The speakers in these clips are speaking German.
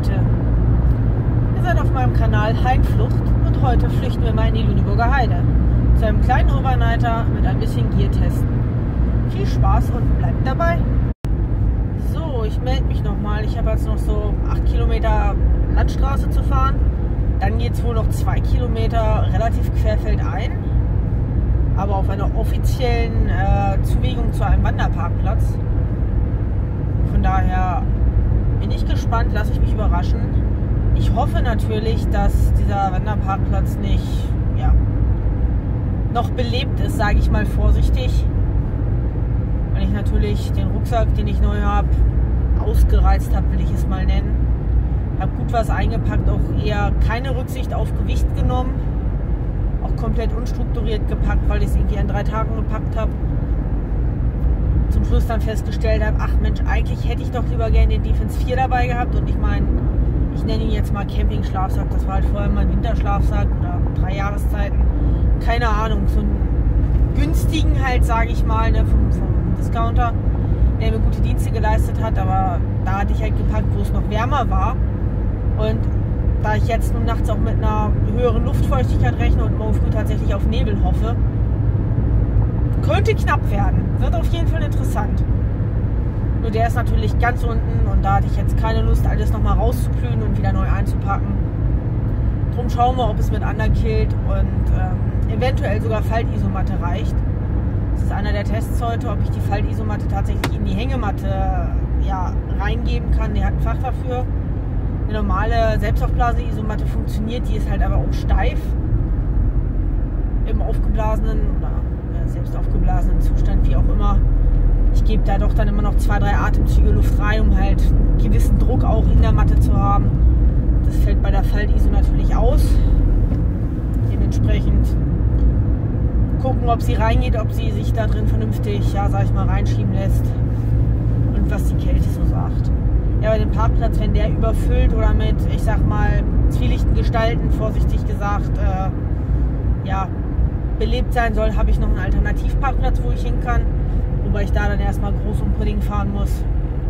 Leute, ihr seid auf meinem Kanal Heidflucht und heute flüchten wir mal in die Lüneburger Heide zu einem kleinen Overnighter mit ein bisschen Gear testen. Viel Spaß und bleibt dabei! So, ich melde mich nochmal. Ich habe jetzt noch so 8 Kilometer Landstraße zu fahren. Dann geht es wohl noch 2 Kilometer relativ querfeldein, aber auf einer offiziellen Zuwegung zu einem Wanderparkplatz. Von daher bin ich gespannt, lasse ich mich überraschen. Ich hoffe natürlich, dass dieser Wanderparkplatz nicht noch belebt ist, sage ich mal vorsichtig. Weil ich natürlich den Rucksack, den ich neu habe, ausgereizt habe, will ich es mal nennen. Habe gut was eingepackt, auch eher keine Rücksicht auf Gewicht genommen. Auch komplett unstrukturiert gepackt, weil ich es irgendwie an 3 Tagen gepackt habe. Zum Schluss dann festgestellt habe, ach Mensch, eigentlich hätte ich doch lieber gerne den Defense 4 dabei gehabt. Und ich meine, ich nenne ihn jetzt mal Camping-Schlafsack. Das war halt vorher mein Winterschlafsack oder 3 Jahreszeiten. Keine Ahnung, so einen günstigen halt, sage ich mal, ne, vom Discounter, der mir gute Dienste geleistet hat. Aber da hatte ich halt gepackt, wo es noch wärmer war. Und da ich jetzt nun nachts auch mit einer höheren Luftfeuchtigkeit rechne und morgen früh tatsächlich auf Nebel hoffe, könnte knapp werden. Wird auf jeden Fall interessant. Nur der ist natürlich ganz unten und da hatte ich jetzt keine Lust, alles nochmal rauszuplühen und wieder neu einzupacken. Drum schauen wir, ob es mit Underkilt und eventuell sogar Faltisomatte reicht. Das ist einer der Tests heute, ob ich die Faltisomatte tatsächlich in die Hängematte reingeben kann. Der hat ein Fach dafür. Eine normale Selbstaufblase-Isomatte funktioniert, die ist halt aber auch steif im aufgeblasenen oder selbst aufgeblasenen Zustand, wie auch immer. Ich gebe da doch dann immer noch 2, 3 Atemzüge Luft rein, um halt einen gewissen Druck auch in der Matte zu haben. Das fällt bei der Faltiso natürlich aus. Dementsprechend gucken, ob sie reingeht, ob sie sich da drin vernünftig, sag ich mal, reinschieben lässt und was die Kälte so sagt. Ja, bei dem Parkplatz, wenn der überfüllt oder mit, ich sag mal, zwielichten Gestalten, vorsichtig gesagt, belebt sein soll, habe ich noch einen Alternativparkplatz, wo ich hin kann. Wobei ich da dann erstmal groß und Pudding fahren muss.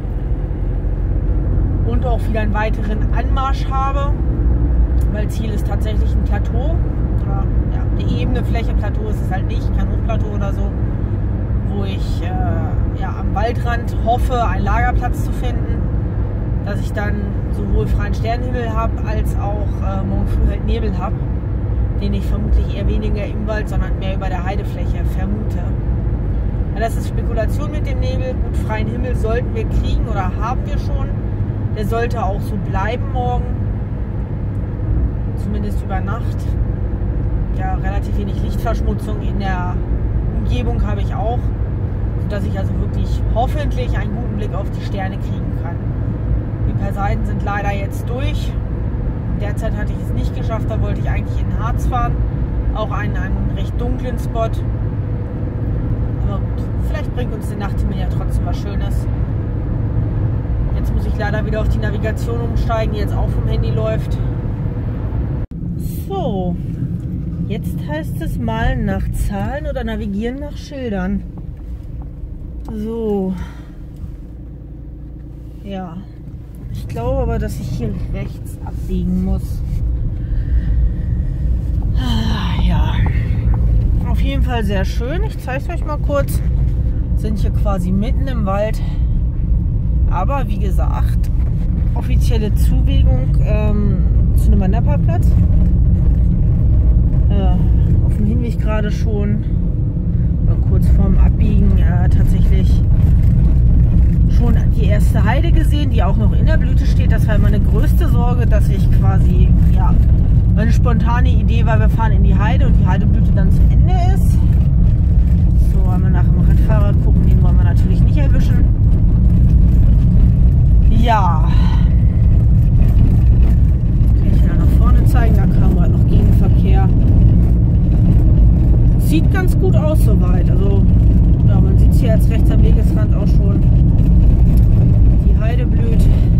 Und auch wieder einen weiteren Anmarsch habe, weil Ziel ist tatsächlich ein Plateau. Oder eine ebene Fläche, Plateau ist es halt nicht, kein Hochplateau oder so. Wo ich am Waldrand hoffe, einen Lagerplatz zu finden. Dass ich dann sowohl freien Sternenhimmel habe, als auch morgen früh halt Nebel habe, den ich vermutlich eher weniger im Wald, sondern mehr über der Heidefläche vermute. Ja, das ist Spekulation mit dem Nebel. Gut, freien Himmel sollten wir kriegen oder haben wir schon. Der sollte auch so bleiben morgen. Zumindest über Nacht. Ja, relativ wenig Lichtverschmutzung in der Umgebung habe ich auch. Sodass ich also wirklich hoffentlich einen guten Blick auf die Sterne kriegen kann. Die Perseiden sind leider jetzt durch. Derzeit hatte ich es nicht geschafft, da wollte ich eigentlich in den Harz fahren. Auch einen recht dunklen Spot. Aber gut, vielleicht bringt uns der Nachthimmel ja trotzdem was Schönes. Jetzt muss ich leider wieder auf die Navigation umsteigen, die jetzt auch vom Handy läuft. So, jetzt heißt es malen nach Zahlen oder navigieren nach Schildern. So. Ja. Ich glaube aber, dass ich hier rechts abbiegen muss. Ja, auf jeden Fall sehr schön. Ich zeige es euch mal kurz. Sind hier quasi mitten im Wald. Aber wie gesagt, offizielle Zuwegung zu einem Wanderparkplatz. Auf dem Hinweg gerade schon, kurz vorm Abbiegen, tatsächlich schon die erste Heide gesehen, die auch noch in der Blüte steht. Das war meine größte Sorge, dass ich quasi, meine spontane Idee war, wir fahren in die Heide und die Heideblüte dann zu Ende ist. So, haben wir nach dem Radfahrer gucken, den wollen wir natürlich nicht erwischen. Ja. Kann ich wieder nach vorne zeigen, da kam gerade noch Gegenverkehr. Sieht ganz gut aus soweit. Also, man sieht es hier jetzt rechts am Wegesrand auch schon. Heide blüht.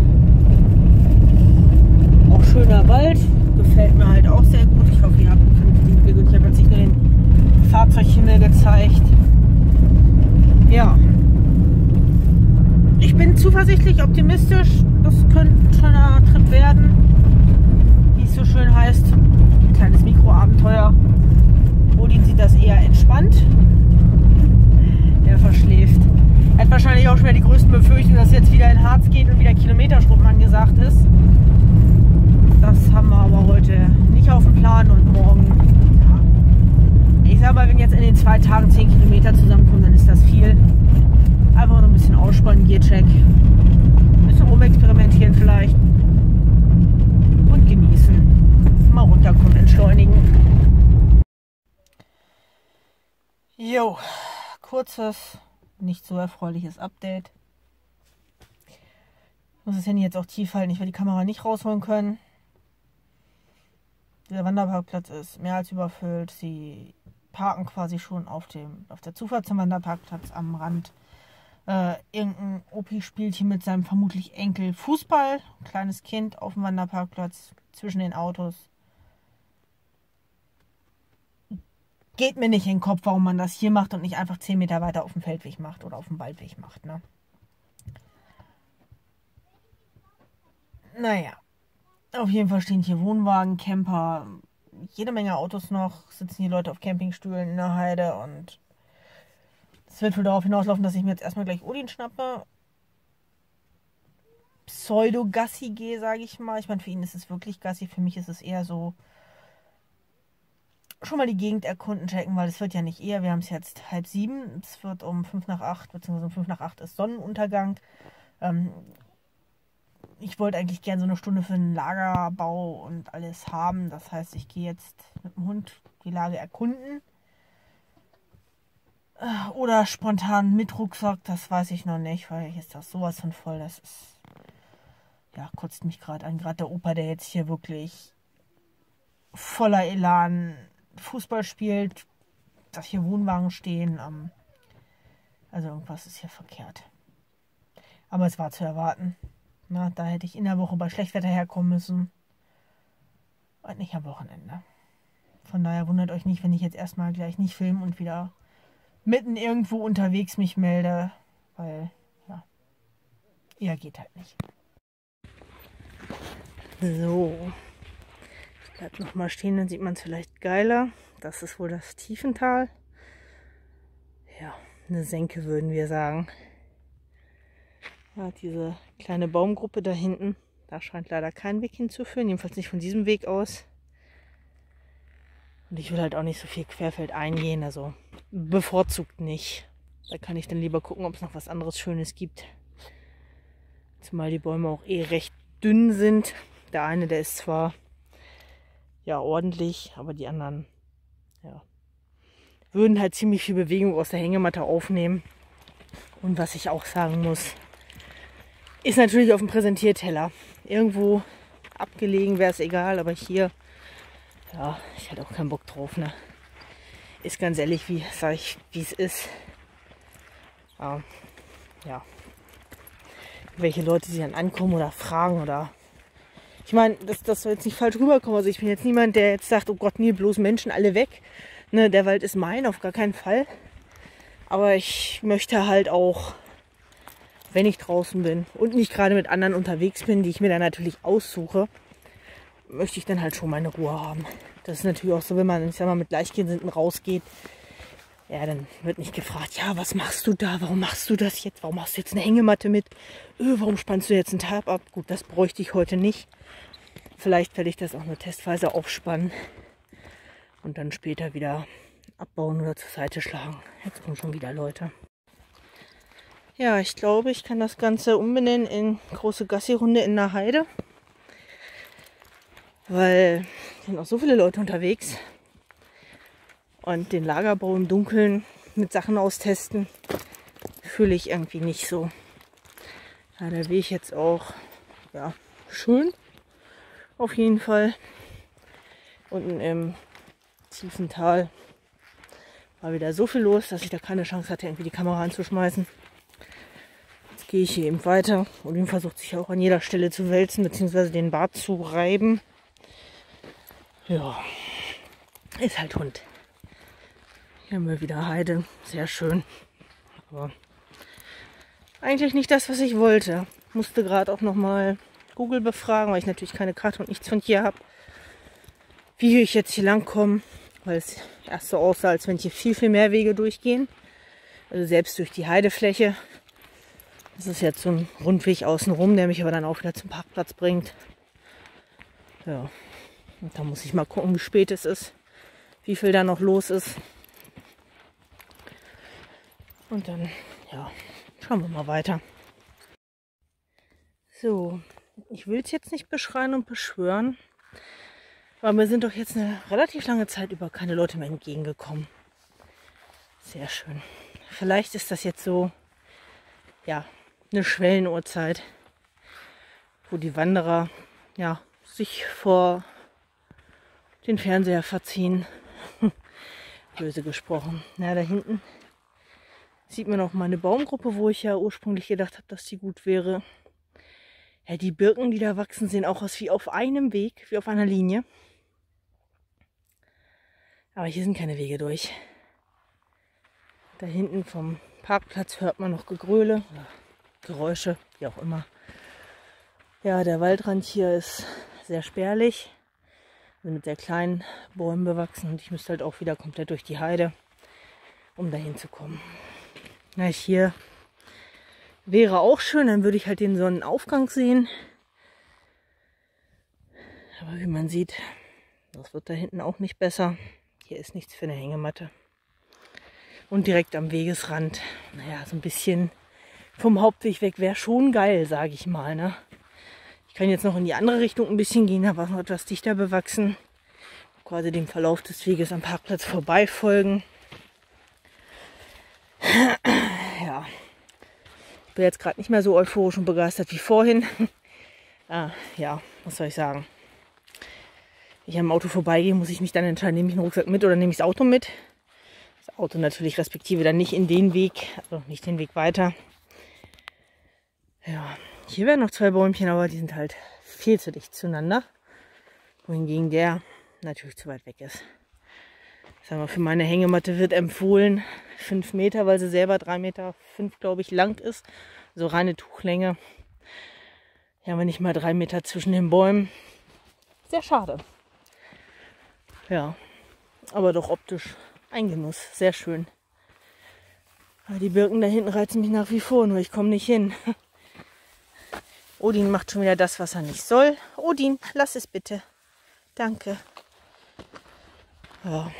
Auch schöner Wald. Gefällt mir halt auch sehr gut. Ich hoffe, ihr habt einen vernünftigen Blick und ich habe jetzt nicht nur den Fahrzeughimmel gezeigt. Ja. Ich bin zu zuversichtlich, optimistisch. Das könnte ein schöner Trip werden. Wie es so schön heißt. Ein kleines Mikroabenteuer. Odin sieht das eher entspannt. Er verschläft. Er hat wahrscheinlich auch schon wieder die größten Befürchtungen, dass es jetzt wieder in Harz geht und wieder Kilometerschrubben angesagt ist. Das haben wir aber heute nicht auf dem Plan und morgen, ja. Ich sag mal, wenn jetzt in den 2 Tagen 10 Kilometer zusammenkommen, dann ist das viel. Einfach noch ein bisschen ausspannen, Gearcheck. Ein bisschen rumexperimentieren vielleicht. Und genießen. Mal runterkommen, entschleunigen. Jo, kurzes, nicht so erfreuliches Update. Ich muss das Handy jetzt auch tief halten, ich werde die Kamera nicht rausholen können. Der Wanderparkplatz ist mehr als überfüllt. Sie parken quasi schon auf der Zufahrt zum Wanderparkplatz am Rand. Irgendein Opi spielt hier mit seinem vermutlich Enkel Fußball. Ein kleines Kind auf dem Wanderparkplatz zwischen den Autos. Geht mir nicht in den Kopf, warum man das hier macht und nicht einfach 10 Meter weiter auf dem Feldweg macht oder auf dem Waldweg macht. Ne? Naja, auf jeden Fall stehen hier Wohnwagen, Camper, jede Menge Autos noch. Sitzen hier Leute auf Campingstühlen in der Heide und es wird wohl darauf hinauslaufen, dass ich mir jetzt erstmal gleich Odin schnappe. Pseudo-Gassi gehe, sage ich mal. Ich meine, für ihn ist es wirklich Gassi. Für mich ist es eher so, schon mal die Gegend erkunden, checken, weil es wird ja nicht eher. Wir haben es jetzt 6:30. Es wird um 5 nach 8, beziehungsweise um 5 nach 8 ist Sonnenuntergang. Ich wollte eigentlich gerne so eine Stunde für den Lagerbau und alles haben. Das heißt, ich gehe jetzt mit dem Hund die Lage erkunden. Oder spontan mit Rucksack, das weiß ich noch nicht, weil hier ist das sowas von voll. Das ist, ja, kotzt mich gerade an. Gerade der Opa, der jetzt hier wirklich voller Elan Fußball spielt, dass hier Wohnwagen stehen. Also irgendwas ist hier verkehrt. Aber es war zu erwarten. Na, da hätte ich in der Woche bei Schlechtwetter herkommen müssen. Und nicht am Wochenende. Von daher wundert euch nicht, wenn ich jetzt erstmal gleich nicht filme und wieder mitten irgendwo unterwegs mich melde, weil, ja, eher geht halt nicht. So, ich bleib nochmal stehen, dann sieht man es vielleicht geiler. Das ist wohl das Tiefental. Ja, eine Senke würden wir sagen. Ja, diese kleine Baumgruppe da hinten, da scheint leider kein Weg hinzuführen, jedenfalls nicht von diesem Weg aus. Und ich will halt auch nicht so viel Querfeld eingehen, also bevorzugt nicht. Da kann ich dann lieber gucken, ob es noch was anderes Schönes gibt. Zumal die Bäume auch recht dünn sind. Der eine, der ist zwar ja ordentlich, aber die anderen, ja, würden halt ziemlich viel Bewegung aus der Hängematte aufnehmen. Und was ich auch sagen muss, ist natürlich auf dem Präsentierteller. Irgendwo abgelegen wäre es egal, aber hier, ja, ich hätte auch keinen Bock drauf, ne? Ist ganz ehrlich, wie es ist. Ja. Welche Leute sich dann ankommen oder fragen oder... Ich meine, das soll jetzt nicht falsch rüberkommen. Also ich bin jetzt niemand, der jetzt sagt, oh Gott, nee, bloß Menschen, alle weg. Ne, der Wald ist mein, auf gar keinen Fall. Aber ich möchte halt auch, wenn ich draußen bin und nicht gerade mit anderen unterwegs bin, die ich mir dann natürlich aussuche, möchte ich dann halt schon meine Ruhe haben. Das ist natürlich auch so, wenn man, ich sag mal, mit Gleichgesinnten rausgeht, ja, dann wird nicht gefragt, ja, was machst du da? Warum machst du das jetzt? Warum machst du jetzt eine Hängematte mit? Warum spannst du jetzt einen Tarp ab? Gut, das bräuchte ich heute nicht. Vielleicht werde ich das auch nur testweise aufspannen und dann später wieder abbauen oder zur Seite schlagen. Jetzt kommen schon wieder Leute. Ja, ich glaube, ich kann das Ganze umbenennen in große Gassi-Runde in der Heide. Weil es sind auch so viele Leute unterwegs. Und den Lagerbau im Dunkeln mit Sachen austesten, fühle ich irgendwie nicht so. Ja, der Weg jetzt auch, ja, schön. Auf jeden Fall. Unten im tiefen Tal war wieder so viel los, dass ich da keine Chance hatte, irgendwie die Kamera anzuschmeißen. Jetzt gehe ich hier eben weiter. Und ihm versucht sich auch an jeder Stelle zu wälzen, beziehungsweise den Bart zu reiben. Ja, ist halt Hund. Hier haben wir wieder Heide. Sehr schön. Aber eigentlich nicht das, was ich wollte. Musste gerade auch nochmal Google befragen, weil ich natürlich keine Karte und nichts von hier habe. Wie ich jetzt hier lang komme, weil es erst so aussah, als wenn hier viel, viel mehr Wege durchgehen. Also selbst durch die Heidefläche. Das ist jetzt so ein Rundweg außenrum, der mich aber dann auch wieder zum Parkplatz bringt. Ja, und da muss ich mal gucken, wie spät es ist, wie viel da noch los ist. Und dann, ja, schauen wir mal weiter. So, ich will es jetzt nicht beschreien und beschwören, aber mir sind doch jetzt eine relativ lange Zeit über keine Leute mehr entgegengekommen. Sehr schön. Vielleicht ist das jetzt so, ja, eine Schwellenuhrzeit, wo die Wanderer, ja, sich vor den Fernseher verziehen. Böse gesprochen. Na, da hinten sieht man auch meine Baumgruppe, wo ich ja ursprünglich gedacht habe, dass die gut wäre. Ja, die Birken, die da wachsen, sehen auch aus wie auf einem Weg, wie auf einer Linie. Aber hier sind keine Wege durch. Da hinten vom Parkplatz hört man noch Gegröle oder Geräusche, wie auch immer. Ja, der Waldrand hier ist sehr spärlich, also mit sehr kleinen Bäumen bewachsen und ich müsste halt auch wieder komplett durch die Heide, um dahin zu kommen. Na, hier wäre auch schön, dann würde ich halt den Sonnenaufgang sehen. Aber wie man sieht, das wird da hinten auch nicht besser. Hier ist nichts für eine Hängematte. Und direkt am Wegesrand, naja, so ein bisschen vom Hauptweg weg wäre schon geil, sage ich mal. Ne? Ich kann jetzt noch in die andere Richtung ein bisschen gehen, aber noch etwas dichter bewachsen. Quasi dem Verlauf des Weges am Parkplatz vorbeifolgen. Ja, ich bin jetzt gerade nicht mehr so euphorisch und begeistert wie vorhin. Ja, was soll ich sagen? Wenn ich am Auto vorbeigehe, muss ich mich dann entscheiden, nehme ich den Rucksack mit oder nehme ich das Auto mit. Das Auto natürlich respektive dann nicht in den Weg, also nicht den Weg weiter. Ja, hier wären noch 2 Bäumchen, aber die sind halt viel zu dicht zueinander. Wohingegen der natürlich zu weit weg ist. Ich sag mal, für meine Hängematte wird empfohlen 5 Meter, weil sie selber 3,5 Meter, glaube ich, lang ist. So reine Tuchlänge. Hier haben wir nicht mal 3 Meter zwischen den Bäumen. Sehr schade. Ja, aber doch optisch ein Genuss. Sehr schön. Aber die Birken da hinten reizen mich nach wie vor, nur ich komme nicht hin. Odin macht schon wieder das, was er nicht soll. Odin, lass es bitte. Danke. Ja.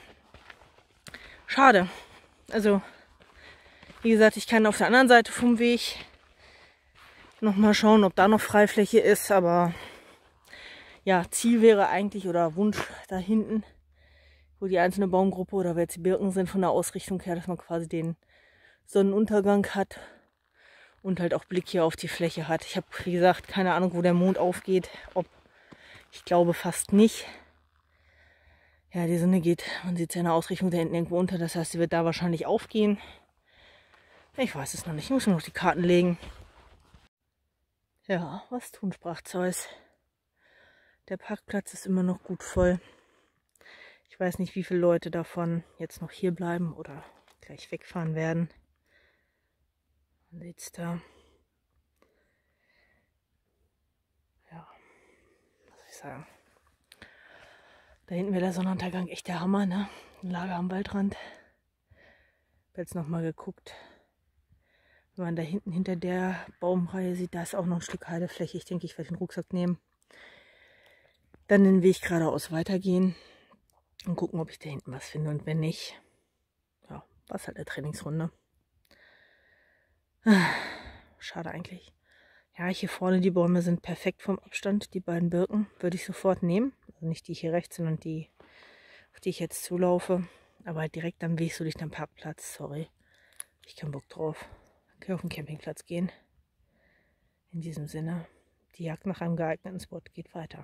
Schade. Also, wie gesagt, ich kann auf der anderen Seite vom Weg nochmal schauen, ob da noch Freifläche ist. Aber ja, Ziel wäre eigentlich oder Wunsch da hinten, wo die einzelne Baumgruppe oder wer jetzt die Birken sind von der Ausrichtung her, dass man quasi den Sonnenuntergang hat und halt auch Blick hier auf die Fläche hat. Ich habe, wie gesagt, keine Ahnung, wo der Mond aufgeht. Ich glaube fast nicht. Ja, die Sonne geht, man sieht es ja in der Ausrichtung da hinten irgendwo unter. Das heißt, sie wird da wahrscheinlich aufgehen. Ich weiß es noch nicht. Ich muss mir noch die Karten legen. Ja, was tun, sprach Zeus. Der Parkplatz ist immer noch gut voll. Ich weiß nicht, wie viele Leute davon jetzt noch hier bleiben oder gleich wegfahren werden. Man sieht es da. Ja, was soll ich sagen? Da hinten wäre der Sonnenuntergang echt der Hammer, ne? Ein Lager am Waldrand. Ich habe jetzt nochmal geguckt. Wenn man da hinten hinter der Baumreihe sieht, da ist auch noch ein Stück Heidefläche. Ich denke, ich werde den Rucksack nehmen. Dann den Weg geradeaus weitergehen und gucken, ob ich da hinten was finde. Und wenn nicht, ja, war es halt eine Trainingsrunde. Schade eigentlich. Ja, hier vorne die Bäume sind perfekt vom Abstand. Die beiden Birken würde ich sofort nehmen. Also nicht die hier rechts, sondern die, auf die ich jetzt zulaufe. Aber halt direkt am Weg, so dicht am Parkplatz. Sorry, ich habe keinen Bock drauf. Ich kann auf den Campingplatz gehen. In diesem Sinne, die Jagd nach einem geeigneten Spot geht weiter.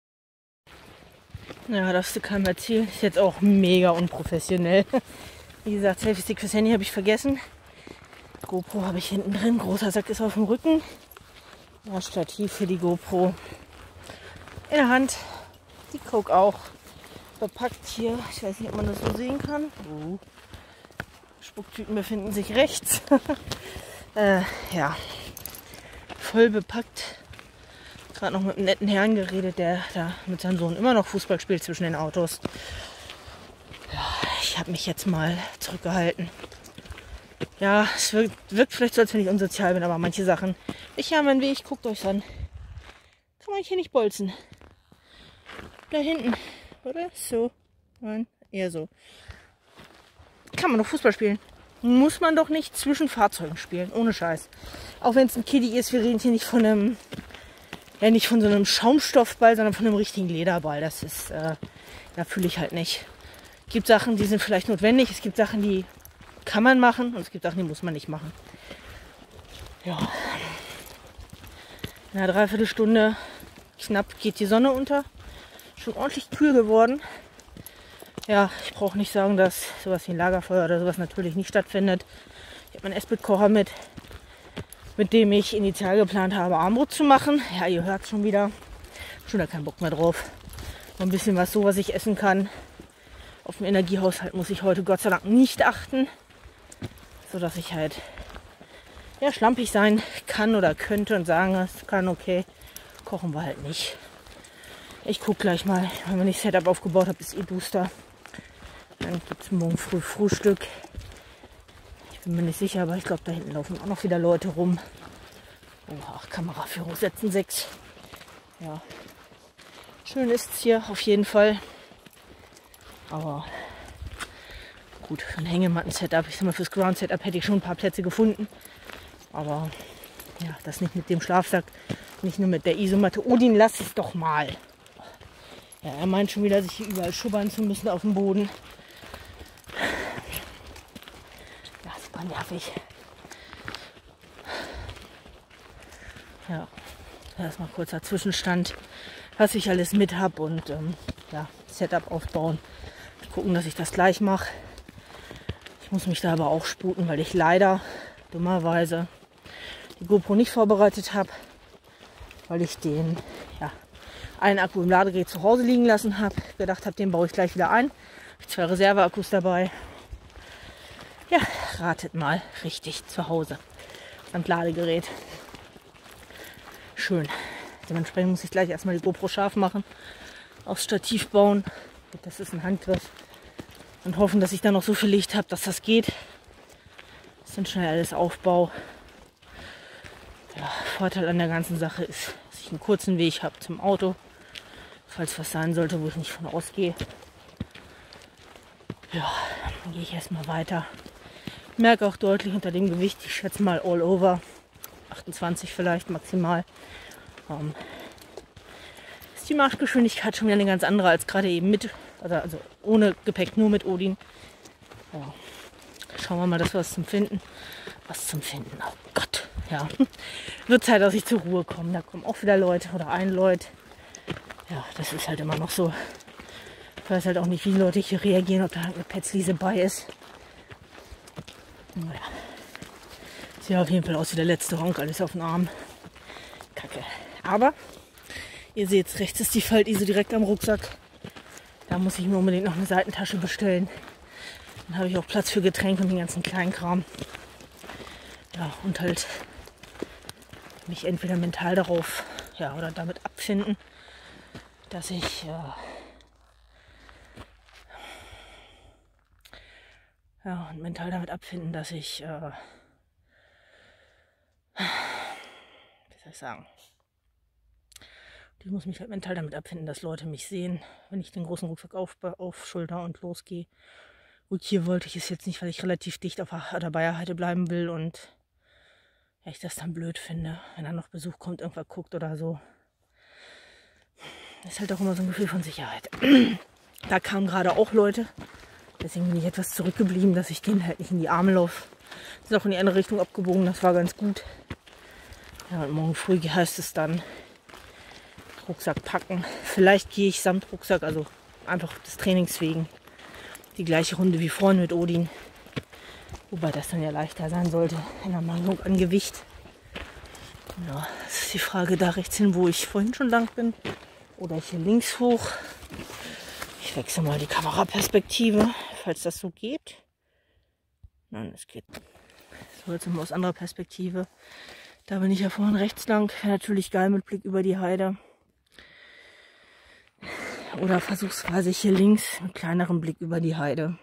Ja, das Keimerziel ist jetzt auch mega unprofessionell. Wie gesagt, Selfie-Stick fürs Handy habe ich vergessen. GoPro habe ich hinten drin. Großer Sack ist auf dem Rücken. Ja, Stativ für die GoPro. In der Hand. Die Coke auch. Verpackt hier. Ich weiß nicht, ob man das so sehen kann. Spucktüten befinden sich rechts. Ja, voll bepackt. Gerade noch mit einem netten Herrn geredet, der da mit seinem Sohn immer noch Fußball spielt zwischen den Autos. Ja, ich habe mich jetzt mal zurückgehalten. Ja, es wirkt vielleicht so, als wenn ich unsozial bin, aber manche Sachen. Ich habe meinen Weg, guckt euch an. Kann man hier nicht bolzen. Da hinten, oder? So. Nein, eher so. Kann man doch Fußball spielen. Muss man doch nicht zwischen Fahrzeugen spielen, ohne Scheiß. Auch wenn es ein Kiddie ist, wir reden hier nicht von einem, ja nicht von so einem Schaumstoffball, sondern von einem richtigen Lederball. Das ist, da fühle ich halt nicht. Es gibt Sachen, die sind vielleicht notwendig. Es gibt Sachen, die kann man machen und es gibt Sachen, die muss man nicht machen. Ja. In einer Dreiviertelstunde knapp geht die Sonne unter. Schon ordentlich kühl geworden. Ja, ich brauche nicht sagen, dass sowas wie ein Lagerfeuer oder sowas natürlich nicht stattfindet. Ich habe meinen Esspit-Kocher mit dem ich initial geplant habe, Armbrot zu machen. Ja, ihr hört schon wieder. Schon da keinen Bock mehr drauf. Noch ein bisschen was so, was ich essen kann. Auf den Energiehaushalt muss ich heute Gott sei Dank nicht achten. Sodass ich halt ja, schlampig sein kann oder könnte und sagen, es kann, okay, kochen wir halt nicht. Ich gucke gleich mal, wenn ich Setup aufgebaut habe, ist Booster. Dann gibt es morgen früh Frühstück. Ich bin mir nicht sicher, aber ich glaube, da hinten laufen auch noch wieder Leute rum. Oh, ach, Kameraführung setzen 6. Ja, schön ist es hier auf jeden Fall. Aber gut, für ein Hängematten-Setup, ich sag mal, fürs Ground-Setup hätte ich schon ein paar Plätze gefunden. Aber ja, das nicht mit dem Schlafsack, nicht nur mit der Isomatte. Odin, lass es doch mal. Ja, er meint schon wieder, sich hier überall schubbern zu müssen auf dem Boden. Ja, super nervig. Ja, erstmal kurzer Zwischenstand, was ich alles mit habe und ja, Setup aufbauen. Gucken, dass ich das gleich mache. Ich muss mich da aber auch sputen, weil ich leider dummerweise die GoPro nicht vorbereitet habe, weil ich den einen Akku im Ladegerät zu Hause liegen lassen habe. Gedacht habe, den baue ich gleich wieder ein. Ich habe 2 Reserveakkus dabei. Ja, ratet mal, richtig, zu Hause am Ladegerät. Schön. Dementsprechend muss ich gleich erstmal die GoPro scharf machen, aufs Stativ bauen. Das ist ein Handgriff. Und hoffen, dass ich da noch so viel Licht habe, dass das geht. Das ist dann schnell alles Aufbau. Ja, Vorteil an der ganzen Sache ist, dass ich einen kurzen Weg habe zum Auto. Falls was sein sollte, wo ich nicht von ausgehe. Ja, dann gehe ich erstmal weiter. Merke auch deutlich unter dem Gewicht, ich schätze mal all over 28 vielleicht maximal. Ist die Marschgeschwindigkeit schon wieder eine ganz andere als gerade eben mit, also ohne Gepäck, nur mit Odin. Ja. Schauen wir mal, dass wir was zum Finden. Oh Gott, ja. Wird Zeit, dass ich zur Ruhe komme. Da kommen auch wieder Leute oder ein Leut. Ja, das ist halt immer noch so. Ich weiß halt auch nicht, wie die Leute hier reagieren, ob da eine Petzliese bei ist. Naja. Sieht auf jeden Fall aus wie der letzte Honk, alles auf den Arm. Kacke. Aber, ihr seht, rechts ist die Faltiso direkt am Rucksack. Da muss ich mir unbedingt noch eine Seitentasche bestellen. Dann habe ich auch Platz für Getränke und den ganzen Kleinkram. Ja, und halt mich entweder mental darauf, ja, oder damit abfinden, dass ich und mental damit abfinden, dass ich wie soll ich sagen, ich muss mich halt mental damit abfinden, dass Leute mich sehen, wenn ich den großen Rucksack aufschulter und losgehe. Gut, hier wollte ich es jetzt nicht, weil ich relativ dicht auf der Bayerheide bleiben will und ja, ich das dann blöd finde, wenn dann noch Besuch kommt, irgendwer guckt oder so. Das ist halt auch immer so ein Gefühl von Sicherheit. Da kamen gerade auch Leute, deswegen bin ich etwas zurückgeblieben, dass ich denen halt nicht in die Arme laufe. Sind auch in die andere Richtung abgebogen, das war ganz gut. Ja, und morgen früh heißt es dann Rucksack packen. Vielleicht gehe ich samt Rucksack, also einfach des Trainings wegen, die gleiche Runde wie vorhin mit Odin. Wobei das dann ja leichter sein sollte in der Mangelung an Gewicht. Ja, das ist die Frage, da rechts hin, wo ich vorhin schon lang bin. Oder hier links hoch. Ich wechsle mal die Kameraperspektive, falls das so geht. Nein, es geht. So, So, jetzt mal aus anderer Perspektive. Da bin ich ja vorhin rechts lang. Wäre natürlich geil mit Blick über die Heide. Oder versuchsweise hier links mit kleinerem Blick über die Heide.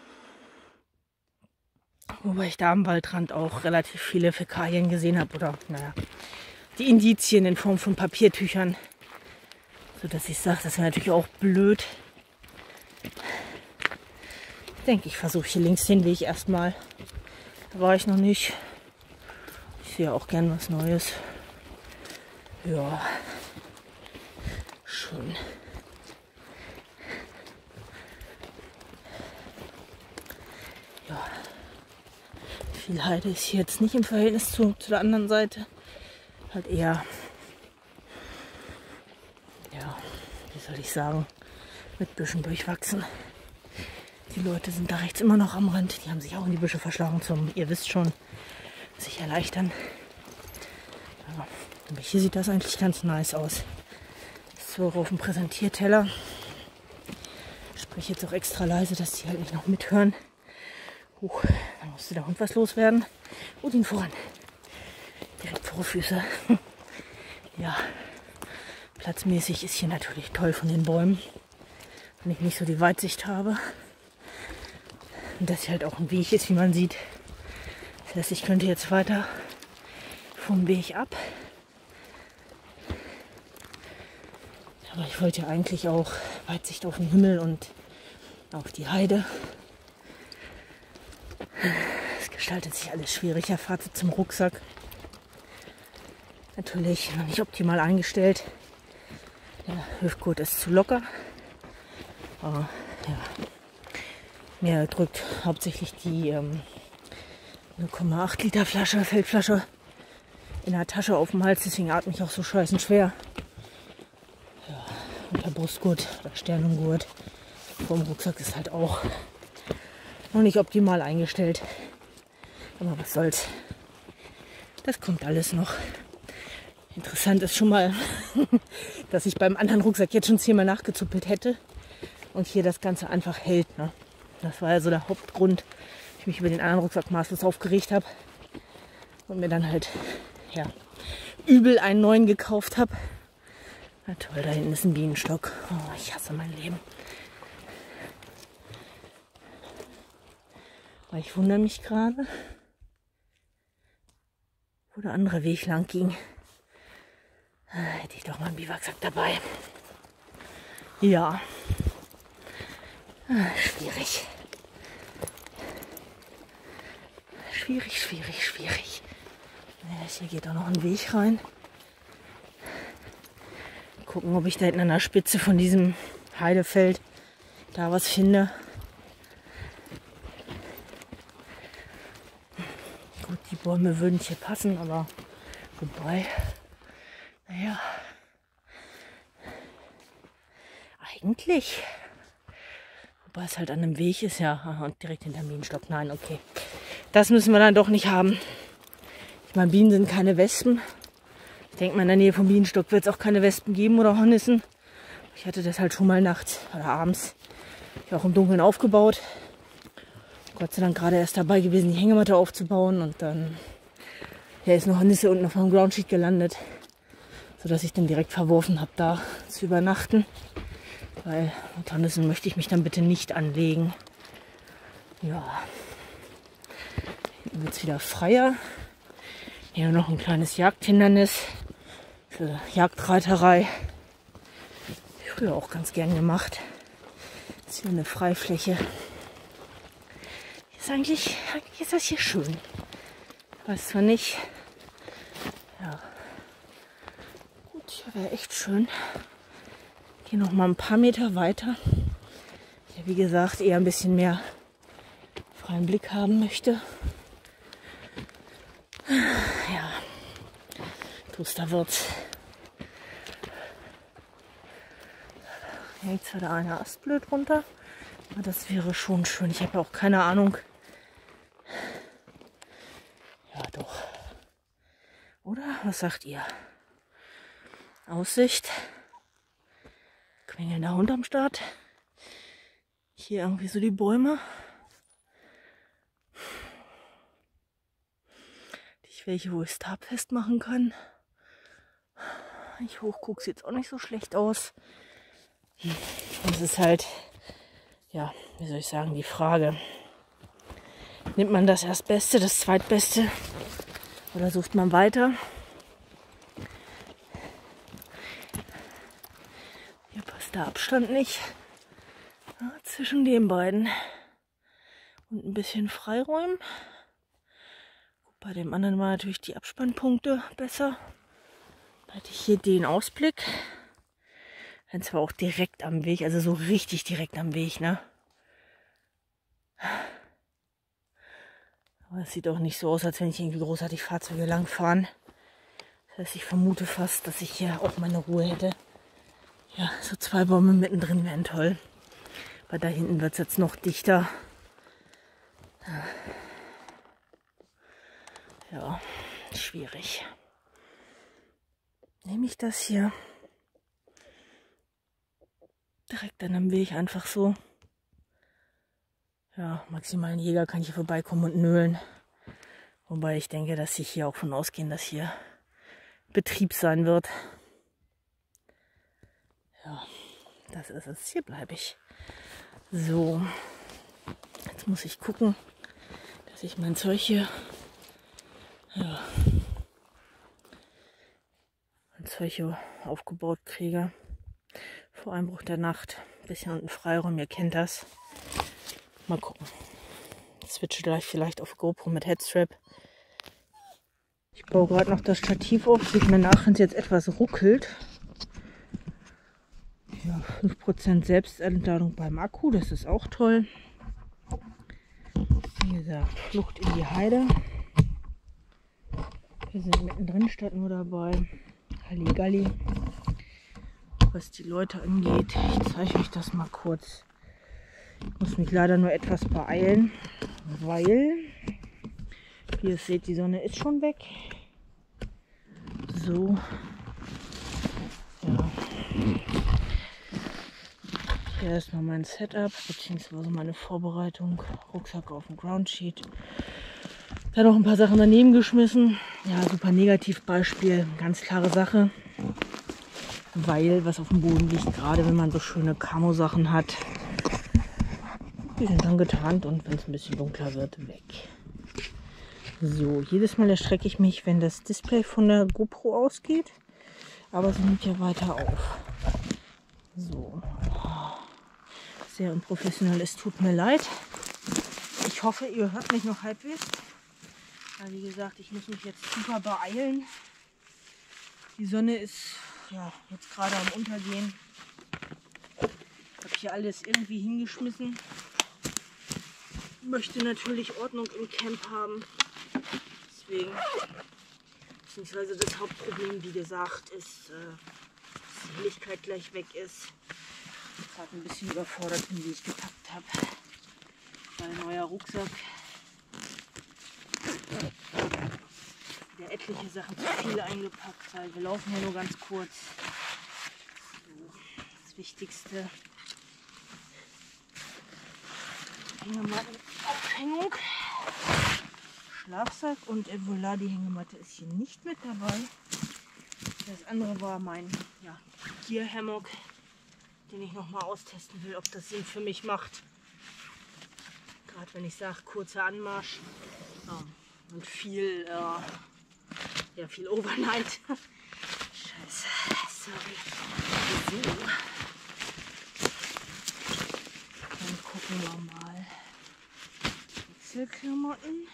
Wobei ich da am Waldrand auch relativ viele Fäkalien gesehen habe. Oder, naja, die Indizien in Form von Papiertüchern. So dass ich sage, das wäre natürlich auch blöd. Ich denke, ich versuche hier links den Weg erstmal. Da war ich noch nicht. Ich sehe auch gern was Neues. Ja, schön. Ja, viel Heide ist hier jetzt nicht im Verhältnis zu der anderen Seite. Halt eher, ja, wie soll ich sagen, mit Büschen durchwachsen. Die Leute sind da rechts immer noch am Rand. Die haben sich auch in die Büsche verschlagen zum, ihr wisst schon, sich erleichtern. Ja, aber hier sieht das eigentlich ganz nice aus. Das ist so auf dem Präsentierteller. Ich spreche jetzt auch extra leise, dass die halt nicht noch mithören. Dann musste der Hund was loswerden. Und ihn voran. Direkt vor die Füße. Ja, platzmäßig ist hier natürlich toll von den Bäumen. Wenn ich nicht so die Weitsicht habe. Und das hier halt auch ein Weg ist, wie man sieht. Das heißt, ich könnte jetzt weiter vom Weg ab. Aber ich wollte ja eigentlich auch Weitsicht auf den Himmel und auf die Heide. Es gestaltet sich alles schwieriger. Fazit zum Rucksack. Natürlich noch nicht optimal eingestellt. Der Hüftgurt ist zu locker. Aber ja. Mir drückt hauptsächlich die 0,8 Liter Flasche, Feldflasche in der Tasche auf dem Hals. Deswegen atme ich auch so scheißen schwer. Ja, und der Brustgurt, der Sternengurt vom Rucksack ist halt auch noch nicht optimal eingestellt. Aber was soll's. Das kommt alles noch. Interessant ist schon mal, dass ich beim anderen Rucksack jetzt schon 10-mal nachgezuppelt hätte. Und hier das Ganze einfach hält. Ne? Das war ja so der Hauptgrund, ich mich über den anderen Rucksack maßlos aufgeregt habe. Und mir dann halt, ja, übel einen neuen gekauft habe. Na toll, da hinten ist ein Bienenstock. Oh, ich hasse mein Leben. Aber ich wundere mich gerade, wo der andere Weg lang ging. Hätte ich doch mal einen Biwaksack dabei. Ja. Schwierig. Schwierig. Hier geht auch noch ein Weg rein. Gucken, ob ich da hinten an der Spitze von diesem Heidefeld da was finde. Gut, die Bäume würden hier passen, aber wobei, naja, eigentlich, wobei es halt an einem Weg ist, ja, und direkt hinter dem Bienenstock. Nein, okay, das müssen wir dann doch nicht haben. Ich meine, Bienen sind keine Wespen. Ich denke mal, in der Nähe vom Bienenstock wird es auch keine Wespen geben oder Hornissen. Ich hatte das halt schon mal nachts oder abends, ich auch im Dunkeln aufgebaut. Gott sei Dank gerade erst dabei gewesen, die Hängematte aufzubauen, und dann ist eine Hornisse unten auf dem Groundsheet gelandet, sodass ich dann direkt verworfen habe, da zu übernachten. Weil mit Hornissen möchte ich mich dann bitte nicht anlegen. Ja, hinten wird es wieder freier. Hier noch ein kleines Jagdhindernis für Jagdreiterei. Früher auch ganz gern gemacht. Das ist hier eine Freifläche. Eigentlich ist das hier schön. Ich weiß zwar nicht. Ja. Gut, hier wäre echt schön. Hier noch mal ein paar Meter weiter. Ich, wie gesagt, eher ein bisschen mehr freien Blick haben möchte. Ja, duster wird's. Hängt zwar da eine Ast blöd runter, aber das wäre schon schön. Ich habe ja auch keine Ahnung. Ja, doch. Oder? Was sagt ihr? Aussicht. Quengelnder Hund am Start. Hier irgendwie so die Bäume. welche, wo ich Stab festmachen kann. Ich hochgucke, sieht auch nicht so schlecht aus. Das ist halt, ja, wie soll ich sagen, die Frage. Nimmt man das Erstbeste, das Zweitbeste oder sucht man weiter? Hier passt der Abstand nicht zwischen den beiden. Und ein bisschen freiräumen. Bei dem anderen war natürlich die Abspannpunkte besser. Da hatte ich hier den Ausblick. Dann zwar auch direkt am Weg, also so richtig direkt am Weg, ne? Aber es sieht auch nicht so aus, als wenn ich irgendwie großartig Fahrzeuge langfahren. Das heißt, ich vermute fast, dass ich hier auch meine Ruhe hätte. Ja, so 2 Bäume mittendrin wären toll. Aber da hinten wird es jetzt noch dichter. Ja, schwierig. Nehme ich das hier direkt an am Weg einfach so. Ja, maximal ein Jäger kann hier vorbeikommen und nölen. Wobei ich denke, dass sie hier auch von ausgehen, dass hier Betrieb sein wird. Ja, das ist es. Hier bleibe ich. So, jetzt muss ich gucken, dass ich mein Zeug hier, ja, aufgebaut kriege. Vor Einbruch der Nacht. Ein bisschen unten Freiraum, ihr kennt das. Mal gucken. Ich switche gleich vielleicht auf GoPro mit Headstrap. Ich baue gerade noch das Stativ auf. Seht mir nach, wenn es jetzt etwas ruckelt. Ja, 5% Selbstentladung beim Akku, das ist auch toll. Wie gesagt, Flucht in die Heide. Wir sind mittendrin statt nur dabei. Halligalli. Was die Leute angeht, ich zeige euch das mal kurz. Ich muss mich leider nur etwas beeilen, weil, wie ihr seht, die Sonne ist schon weg. So. Ja. Hier ist noch mein Setup, beziehungsweise meine Vorbereitung. Rucksack auf dem Groundsheet. Da noch ein paar Sachen daneben geschmissen. Ja, super Negativbeispiel, ganz klare Sache. Weil was auf dem Boden liegt, gerade wenn man so schöne Camo-Sachen hat, die sind dann getarnt und wenn es ein bisschen dunkler wird, weg. So, jedes Mal erschrecke ich mich, wenn das Display von der GoPro ausgeht. Aber sie nimmt ja weiter auf. So. Sehr unprofessionell, es tut mir leid. Ich hoffe, ihr hört mich noch halbwegs. Ja, wie gesagt, ich muss mich jetzt super beeilen. Die Sonne ist ja jetzt gerade am Untergehen. Ich habe hier alles irgendwie hingeschmissen. Möchte natürlich Ordnung im Camp haben. Deswegen, beziehungsweise das Hauptproblem, wie gesagt, ist, dass die Helligkeit gleich weg ist. Ich gerade ein bisschen überfordert bin, wie ich gepackt habe. Mein neuer Rucksack. Der etliche Sachen zu viel eingepackt, weil wir laufen ja nur ganz kurz. So, das Wichtigste. Hängemattenaufhängung. Schlafsack und voilà, die Hängematte ist hier nicht mit dabei. Das andere war mein Gear Hammock, den ich noch mal austesten will, ob das Sinn für mich macht. Gerade wenn ich sage, kurzer Anmarsch und viel Overnight. Scheiße, sorry. So. Dann gucken wir mal. Wechselklamotten.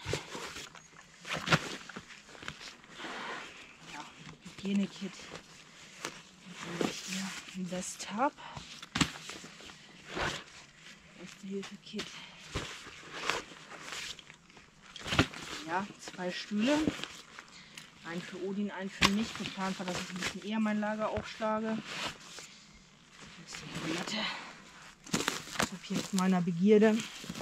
Ja, Hygienekit. Hier das Tab. Erste-Hilfe-Kit. Ja, 2 Stühle. Einen für Odin, einen für mich. Geplant war, dass ich ein bisschen eher mein Lager aufschlage. Das ist die Matte. Das Objekt meiner Begierde.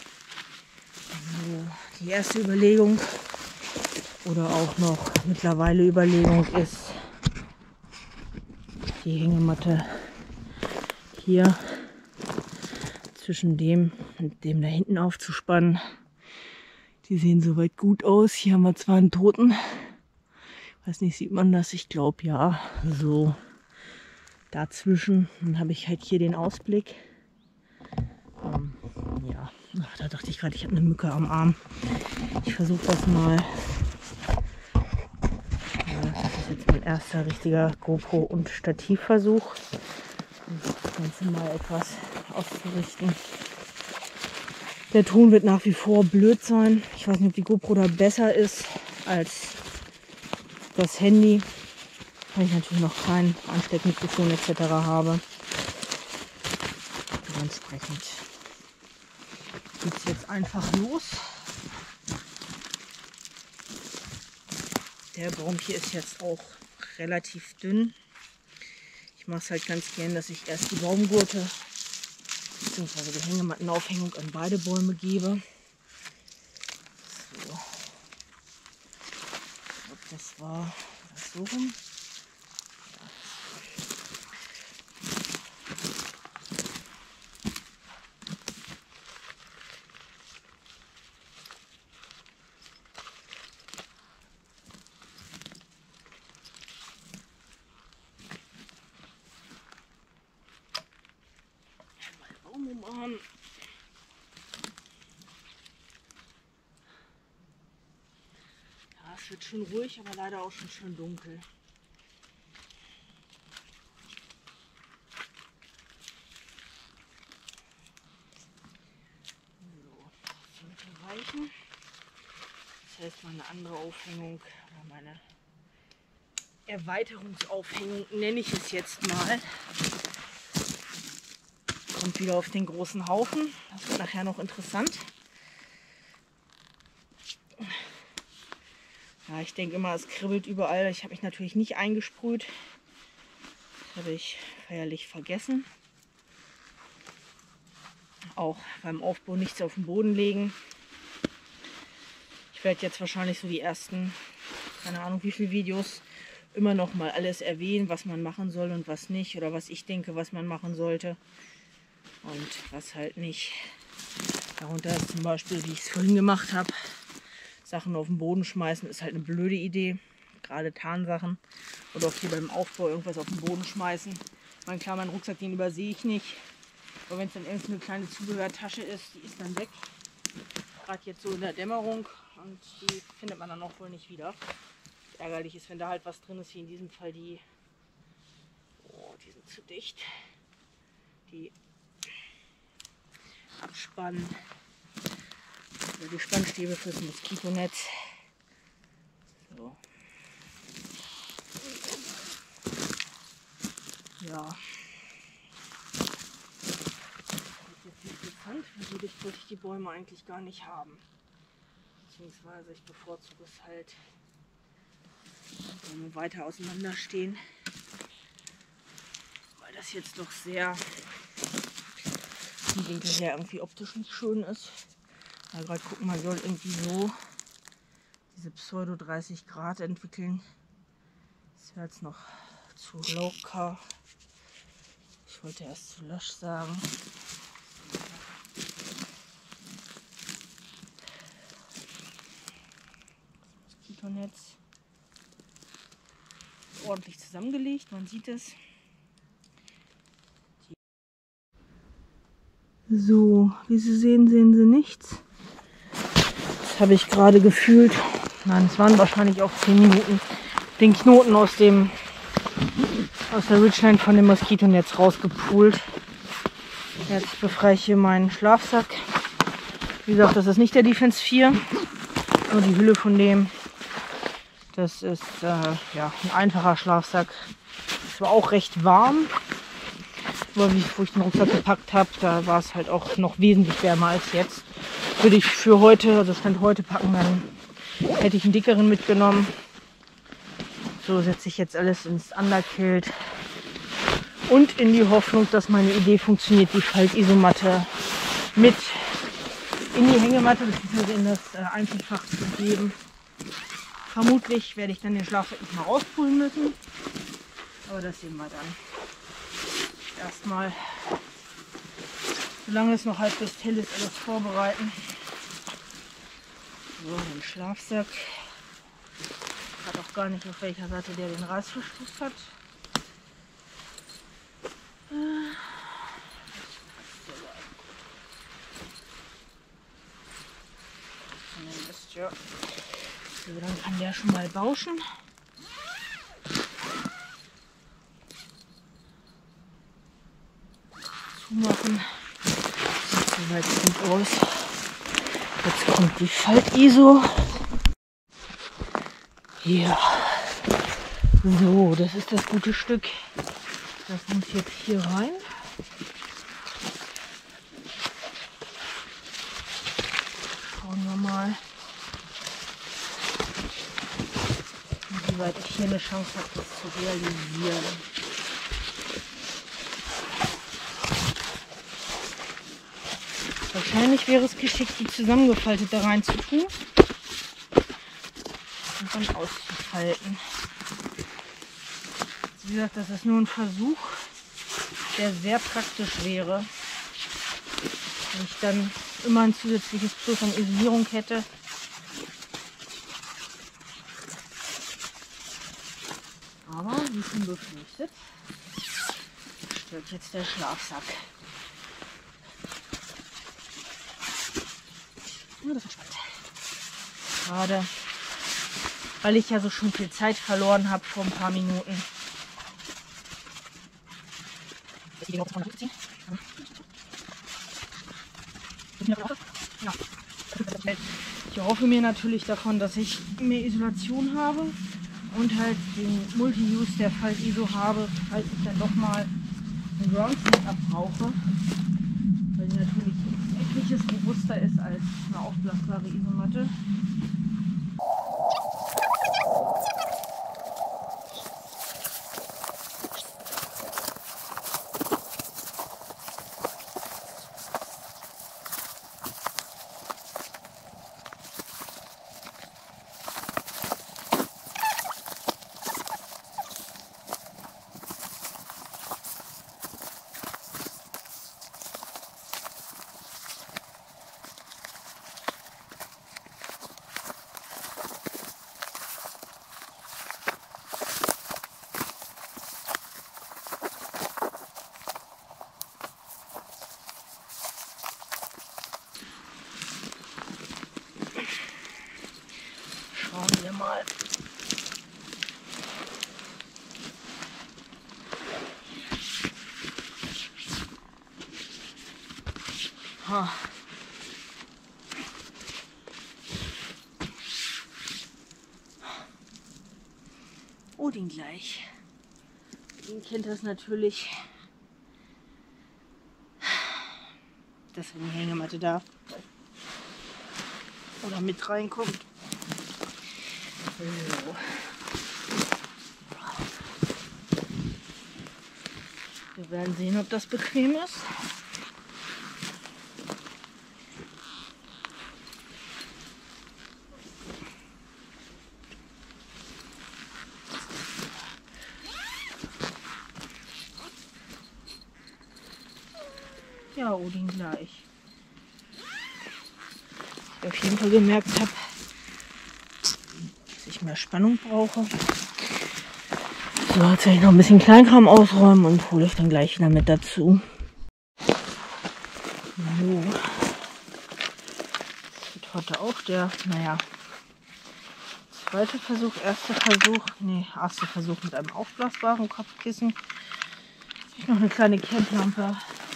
Also die erste Überlegung oder auch noch mittlerweile Überlegung ist, die Hängematte hier zwischen dem und dem da hinten aufzuspannen. Die sehen soweit gut aus. Hier haben wir zwar einen Toten, Weiß nicht, sieht man das? Ich glaube ja. So dazwischen. Dann habe ich halt hier den Ausblick. Ja, ach, da dachte ich gerade, ich habe eine Mücke am Arm. Ich versuche das mal. Ja, das ist jetzt mein erster richtiger GoPro- und Stativversuch. Das Ganze mal etwas auszurichten. Der Ton wird nach wie vor blöd sein. Ich weiß nicht, ob die GoPro da besser ist als das Handy, weil ich natürlich noch kein Ansteckmikrofon etc. habe. Dementsprechend geht es jetzt einfach los. Der Baum hier ist jetzt auch relativ dünn. Ich mache es halt ganz gern, dass ich erst die Baumgurte bzw. die Hängemattenaufhängung an beide Bäume gebe. So. Ich glaube, das war so rum. Ja, es wird schon ruhig, aber leider auch schon schön dunkel. So, das sollte reichen. Das heißt, meine andere Aufhängung oder meine Erweiterungsaufhängung, nenne ich es jetzt mal, kommt wieder auf den großen Haufen. Das wird nachher noch interessant. Ja, ich denke immer, es kribbelt überall. Ich habe mich natürlich nicht eingesprüht. Das habe ich feierlich vergessen. Auch beim Aufbau nichts auf den Boden legen. Ich werde jetzt wahrscheinlich so die ersten, keine Ahnung wie viele Videos, immer noch mal alles erwähnen, was man machen soll und was nicht. Oder was ich denke, was man machen sollte. Und was halt nicht. Darunter ist zum Beispiel, wie ich es vorhin gemacht habe, Sachen auf den Boden schmeißen ist halt eine blöde Idee. Gerade Tarnsachen. Oder auch hier beim Aufbau irgendwas auf den Boden schmeißen. Ich meine, klar, meinen Rucksack, den übersehe ich nicht. Aber wenn es dann irgendeine kleine Zubehörtasche ist, die ist dann weg. Gerade jetzt so in der Dämmerung. Und die findet man dann auch wohl nicht wieder. Ärgerlich ist, wenn da halt was drin ist. Hier in diesem Fall die... Oh, die sind zu dicht. Die Abspannen. Also die Spannstäbe fürs Moskitonetz. So. Ja. Das ist jetzt interessant, weil so dicht wollte ich die Bäume eigentlich gar nicht haben. Beziehungsweise ich bevorzuge es halt, wenn wir weiter auseinander stehen. Weil das jetzt doch sehr vom Winkel her irgendwie optisch nicht schön ist. Ja, gerade gucken, man soll irgendwie so diese Pseudo 30 Grad entwickeln. Das wäre jetzt noch zu locker. Ich wollte erst zu lasch sagen. Das Moskitonetz ist ordentlich zusammengelegt, man sieht es. So, wie Sie sehen, sehen Sie nichts. Das habe ich gerade gefühlt. Nein, es waren wahrscheinlich auch 10 Minuten. Den Knoten aus der Ridgeline von dem Moskitonetz rausgepult. Jetzt befreie ich hier meinen Schlafsack. Wie gesagt, das ist nicht der Defense 4, nur die Hülle von dem. Das ist ja, ein einfacher Schlafsack. Es war auch recht warm. Aber wo ich den Rucksack gepackt habe, da war es halt auch noch wesentlich wärmer als jetzt. Würde ich für heute, also Stand heute packen, dann hätte ich einen dickeren mitgenommen. So setze ich jetzt alles ins Underkilt. Und in die Hoffnung, dass meine Idee funktioniert, die Faltisomatte mit in die Hängematte bzw. in das Einzelfach zu geben. Vermutlich werde ich dann den Schlafsack nicht mal rauspulen müssen. Aber das sehen wir dann. Erstmal, solange es noch halbwegs hell ist, alles vorbereiten. So, den Schlafsack. Hat auch gar nicht, auf welcher Seite der den Reißverschluss hat. Ja. So, dann kann der schon mal bauschen. Zumachen. Sieht soweit gut aus. Jetzt kommt die Falt-ISO. Ja. So, das ist das gute Stück. Das muss jetzt hier rein. Schauen wir mal, wie weit ich hier eine Chance habe, das zu realisieren. Wahrscheinlich wäre es geschickt, die zusammengefaltet da rein zu tun und dann auszufalten. Wie gesagt, das ist nur ein Versuch, der sehr praktisch wäre, wenn ich dann immer ein zusätzliches Plus an Isolierung hätte. Aber wie schon befürchtet, stört jetzt der Schlafsack. Ja, das ist spannend. Gerade weil ich ja so schon viel Zeit verloren habe vor ein paar Minuten. Ich hoffe mir natürlich davon, dass ich mehr Isolation habe und halt den Multi-Use der Falt-ISO habe, falls ich dann doch mal ein Ground-Setup brauche. Weil die natürlich etliches robuster ist als eine aufblasbare Isomatte. Schauen wir mal. Ha. Oh, den gleich. Den kennt das natürlich, dass wenn die Hängematte da oder mit reinkommt. So. Wir werden sehen, ob das bequem ist. Ja, Odin gleich. Was ich auf jeden Fall gemerkt habe, dass ich mehr Spannung brauche. So, jetzt werde ich noch ein bisschen Kleinkram ausräumen und hole ich dann gleich wieder mit dazu. So. Das wird heute auch der, naja, zweite Versuch, erster Versuch mit einem aufblasbaren Kopfkissen. Ich noch eine kleine Camplampe,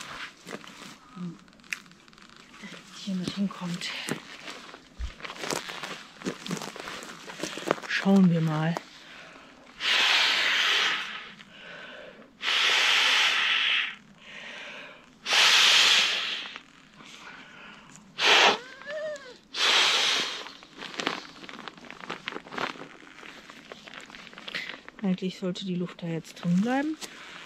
die hier mit hinkommt. Schauen wir mal. Eigentlich sollte die Luft da jetzt drin bleiben.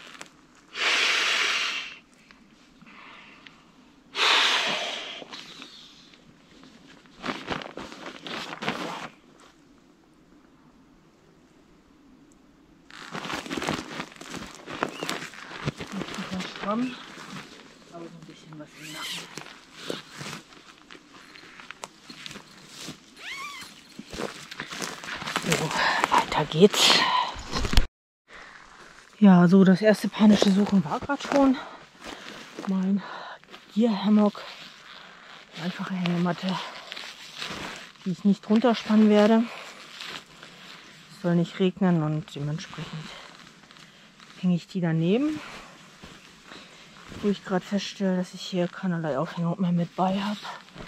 Stramm, aber so ein bisschen was im Nacken. So, weiter geht's. Ja, so das erste panische Suchen war gerade schon. Mein Gear Hammock, einfache Hängematte, die ich nicht runterspannen werde. Es soll nicht regnen und dementsprechend hänge ich die daneben, wo ich gerade feststelle, dass ich hier keinerlei Aufhängung mehr mit bei habe.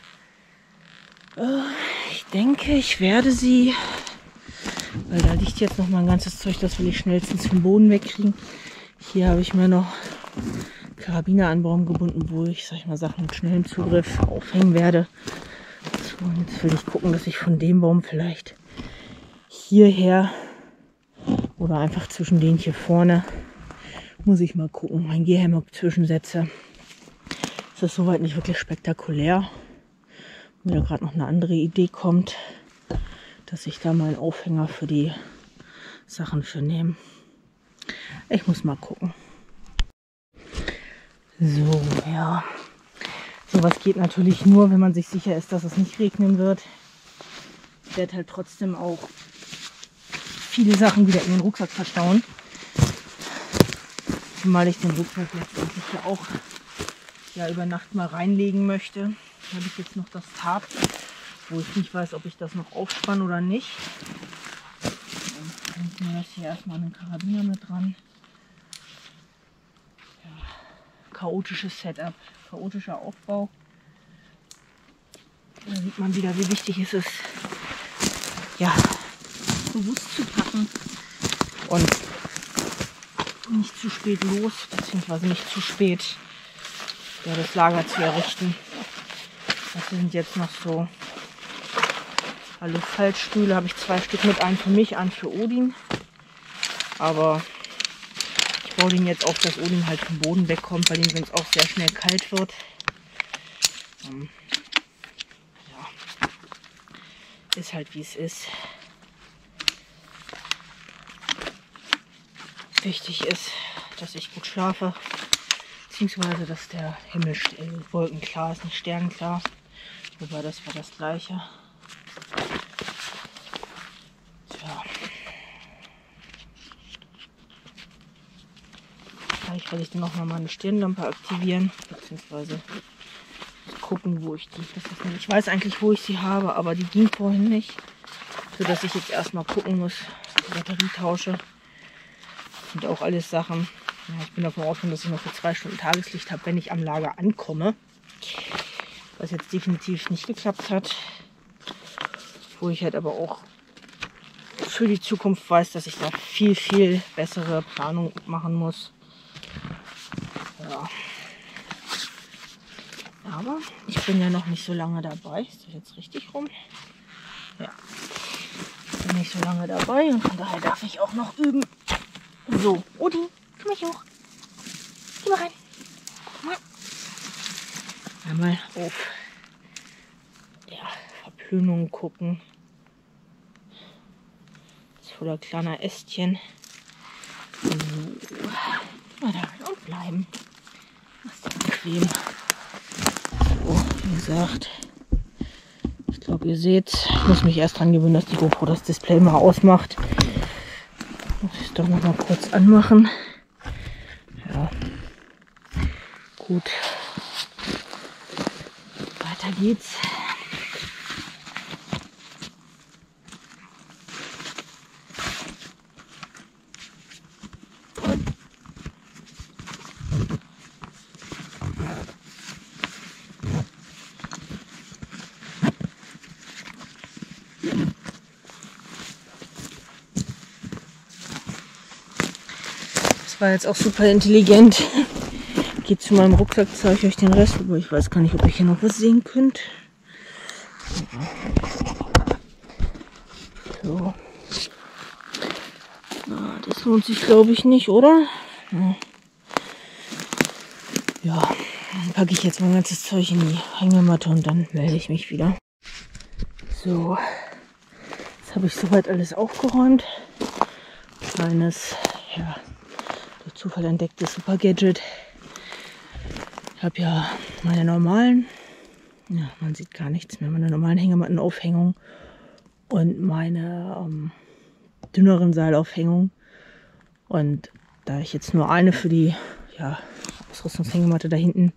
Ich denke, ich werde sie, weil da liegt jetzt noch mal ein ganzes Zeug, das will ich schnellstens vom Boden wegkriegen. Hier habe ich mir noch Karabiner an Baum gebunden, wo ich, sag ich mal, Sachen mit schnellem Zugriff aufhängen werde. So, und jetzt will ich gucken, dass ich von dem Baum vielleicht hierher oder einfach zwischen den hier vorne, muss ich mal gucken, mein Gear-Hammock zwischensetze. Das ist soweit nicht wirklich spektakulär. Mir da gerade noch eine andere Idee kommt, dass ich da mal einen Aufhänger für die Sachen für nehme. Ich muss mal gucken. So, ja. Sowas geht natürlich nur, wenn man sich sicher ist, dass es nicht regnen wird. Ich werde halt trotzdem auch viele Sachen wieder in den Rucksack verstauen. Zumal ich den Rucksack letztendlich ja auch über Nacht mal reinlegen möchte. Da habe ich jetzt noch das Tarp, wo ich nicht weiß, ob ich das noch aufspanne oder nicht. Dann hängt mir das hier erstmal einen Karabiner mit dran. Ja, chaotisches Setup, chaotischer Aufbau. Da sieht man wieder, wie wichtig es ist, ja, bewusst zu packen und nicht zu spät los, beziehungsweise nicht zu spät das Lager zu errichten. Das sind jetzt noch so Faltstühle, habe ich 2 Stück mit, einen für mich, einen für Odin. Aber ich baue den jetzt auf, dass Odin halt vom Boden wegkommt, weil ihm sonst auch sehr schnell kalt wird. Ja, ist halt wie es ist. Wichtig ist, dass ich gut schlafe, beziehungsweise dass der Himmel wolkenklar ist, nicht sternenklar. Wobei das war das Gleiche. Tja. Vielleicht werde ich dann noch mal meine Stirnlampe aktivieren, beziehungsweise gucken, wo ich die. Ich weiß eigentlich, wo ich sie habe, aber die ging vorhin nicht, sodass ich jetzt erstmal gucken muss, die Batterie tausche. Und auch alles Sachen. Ja, ich bin davon ausgegangen, dass ich noch für 2 Stunden Tageslicht habe, wenn ich am Lager ankomme. Was jetzt definitiv nicht geklappt hat. Wo ich halt aber auch für die Zukunft weiß, dass ich da viel, viel bessere Planung machen muss. Ja. Aber ich bin ja noch nicht so lange dabei. Ist das jetzt richtig rum? Ja. Ich bin nicht so lange dabei und von daher darf ich auch noch üben. So, Odin, komm mal hier hoch. Geh mal rein. Guck mal. Einmal auf Verplönung gucken. Jetzt voller kleiner Ästchen. So. Mal da rein und bleiben. Das ist bequem. So, wie gesagt. Ich glaube, ihr seht, ich muss mich erst dran gewöhnen, dass die GoPro das Display mal ausmacht. Muss ich es doch noch mal kurz anmachen. Ja. Gut. Weiter geht's. War jetzt auch super intelligent. Geht zu meinem Rucksack, zeige ich euch den Rest, aber ich weiß gar nicht, ob ihr hier noch was sehen könnt. So. Na, das lohnt sich, glaube ich, nicht, oder? Ja, dann packe ich jetzt mein ganzes Zeug in die Hängematte und dann melde ich mich wieder. So, jetzt habe ich soweit alles aufgeräumt. Kleines, ja, durch Zufall entdecktes Super Gadget. Ich habe ja meine normalen, ja, man sieht gar nichts mehr, meine normalen Hängematten-Aufhängung und meine dünneren Seilaufhängung. Und da ich jetzt nur eine für die Ausrüstungshängematte da hinten,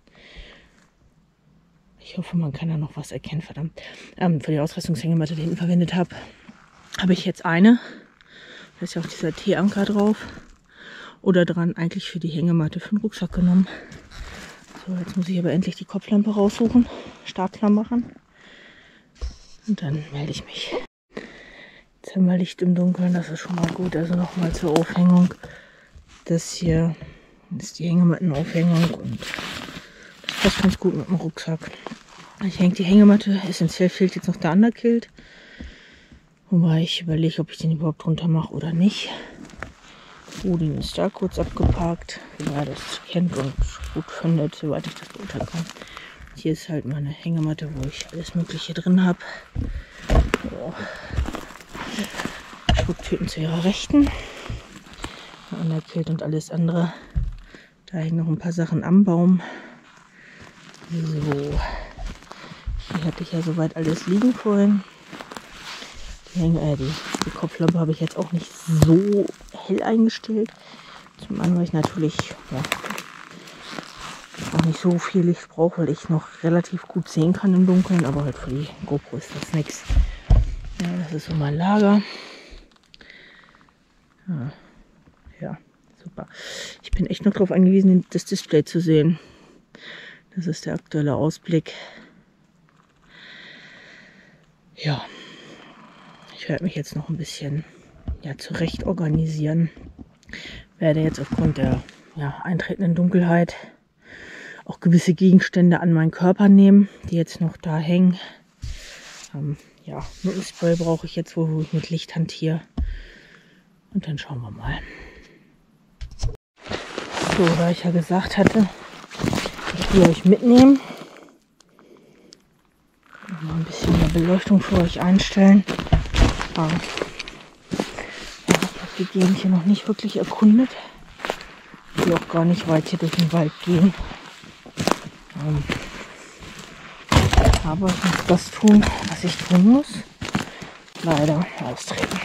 ich hoffe, man kann da noch was erkennen, verdammt, für die Ausrüstungshängematte da hinten verwendet habe, habe ich jetzt eine. Da ist ja auch dieser T-Anker drauf. Oder dran eigentlich für die Hängematte für den Rucksack genommen. So, jetzt muss ich aber endlich die Kopflampe raussuchen, Startklar machen. Und dann melde ich mich. Jetzt haben wir Licht im Dunkeln, das ist schon mal gut. Also nochmal zur Aufhängung. Das hier ist die Hängemattenaufhängung und das passt ganz gut mit dem Rucksack. Ich hänge die Hängematte, essentiell fehlt jetzt noch der Underkilt. Wobei ich überlege, ob ich den überhaupt drunter mache oder nicht. Odin ist da kurz abgeparkt, wie er das kennt und gut findet, soweit ich das beurteilen kann. Hier ist halt meine Hängematte, wo ich alles Mögliche drin habe. So. Schubtüten zu ihrer Rechten. Underkilt und alles andere. Da hängen noch ein paar Sachen am Baum. So. Hier hatte ich ja soweit alles liegen vorhin. Die Kopflampe habe ich jetzt auch nicht so hell eingestellt. Zum anderen, weil ich natürlich auch nicht so viel Licht brauche, weil ich noch relativ gut sehen kann im Dunkeln. Aber halt für die GoPro ist das nichts. Ja, das ist so mein Lager. Ja, super. Ich bin echt noch darauf angewiesen, das Display zu sehen. Das ist der aktuelle Ausblick. Ja. Ich werde mich jetzt noch ein bisschen zurecht organisieren. Werde jetzt aufgrund der eintretenden Dunkelheit auch gewisse Gegenstände an meinen Körper nehmen, die jetzt noch da hängen. Mückenspray brauche ich jetzt, wo ich mit Licht hantiere. Und dann schauen wir mal. So, da ich ja gesagt hatte, ich will euch mitnehmen. Mal ein bisschen mehr Beleuchtung für euch einstellen. Ich habe die Gegend hier noch nicht wirklich erkundet. Ich will auch gar nicht weit hier durch den Wald gehen. Aber ich muss das tun, was ich tun muss. Leider austreten.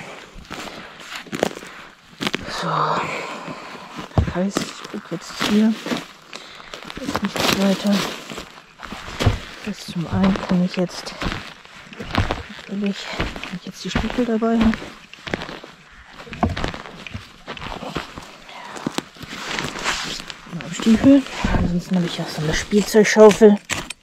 So. Das heißt, ich gucke jetzt hier. Ist nichts weiter. Das zum einen kann ich jetzt natürlich, wenn ich jetzt die Stiefel dabei habe. Stiefel. Ansonsten habe ich auch so eine Spielzeugschaufel.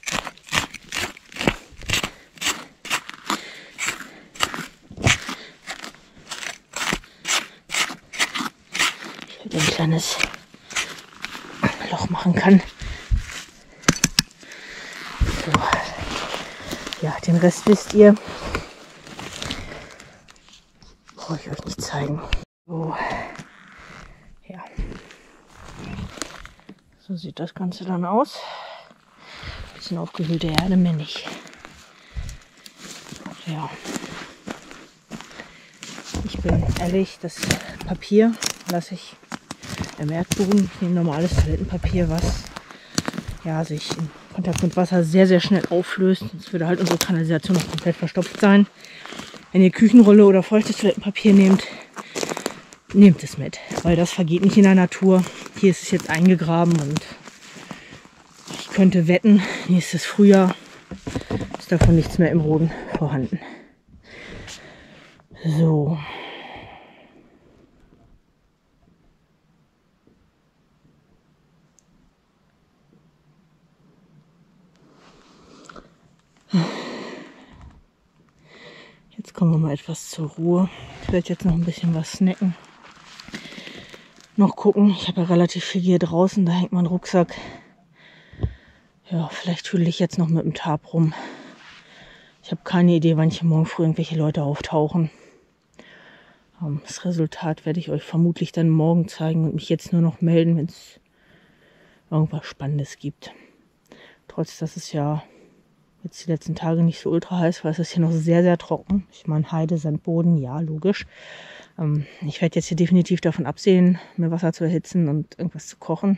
Ich halt ein kleines Loch machen kann. So. Ja, den Rest wisst ihr. Brauche ich euch nicht zeigen. So. Ja. So sieht das Ganze dann aus. Bisschen aufgewühlte Erde, mehr nicht. Ja. Ich bin ehrlich, das Papier lasse ich im Erdboden. Ich nehme normales Toilettenpapier, was sich in Kontakt mit Wasser sehr, sehr schnell auflöst. Sonst würde halt unsere Kanalisation noch komplett verstopft sein. Wenn ihr Küchenrolle oder feuchtes Toilettenpapier nehmt, nehmt es mit, weil das vergeht nicht in der Natur. Hier ist es jetzt eingegraben und ich könnte wetten, nächstes Frühjahr ist davon nichts mehr im Boden vorhanden. So. Jetzt kommen wir mal etwas zur Ruhe. Ich werde jetzt noch ein bisschen was snacken. Noch gucken. Ich habe ja relativ viel hier draußen. Da hängt mein Rucksack. Ja, vielleicht fühle ich jetzt noch mit dem Tarp rum. Ich habe keine Idee, wann hier morgen früh irgendwelche Leute auftauchen. Das Resultat werde ich euch vermutlich dann morgen zeigen und mich jetzt nur noch melden, wenn es irgendwas Spannendes gibt. Trotz, dass es ja jetzt die letzten Tage nicht so ultra heiß war, ist es hier noch sehr, sehr trocken. Ich meine, Heide, Sandboden, ja, logisch. Ich werde jetzt hier definitiv davon absehen, mir Wasser zu erhitzen und irgendwas zu kochen.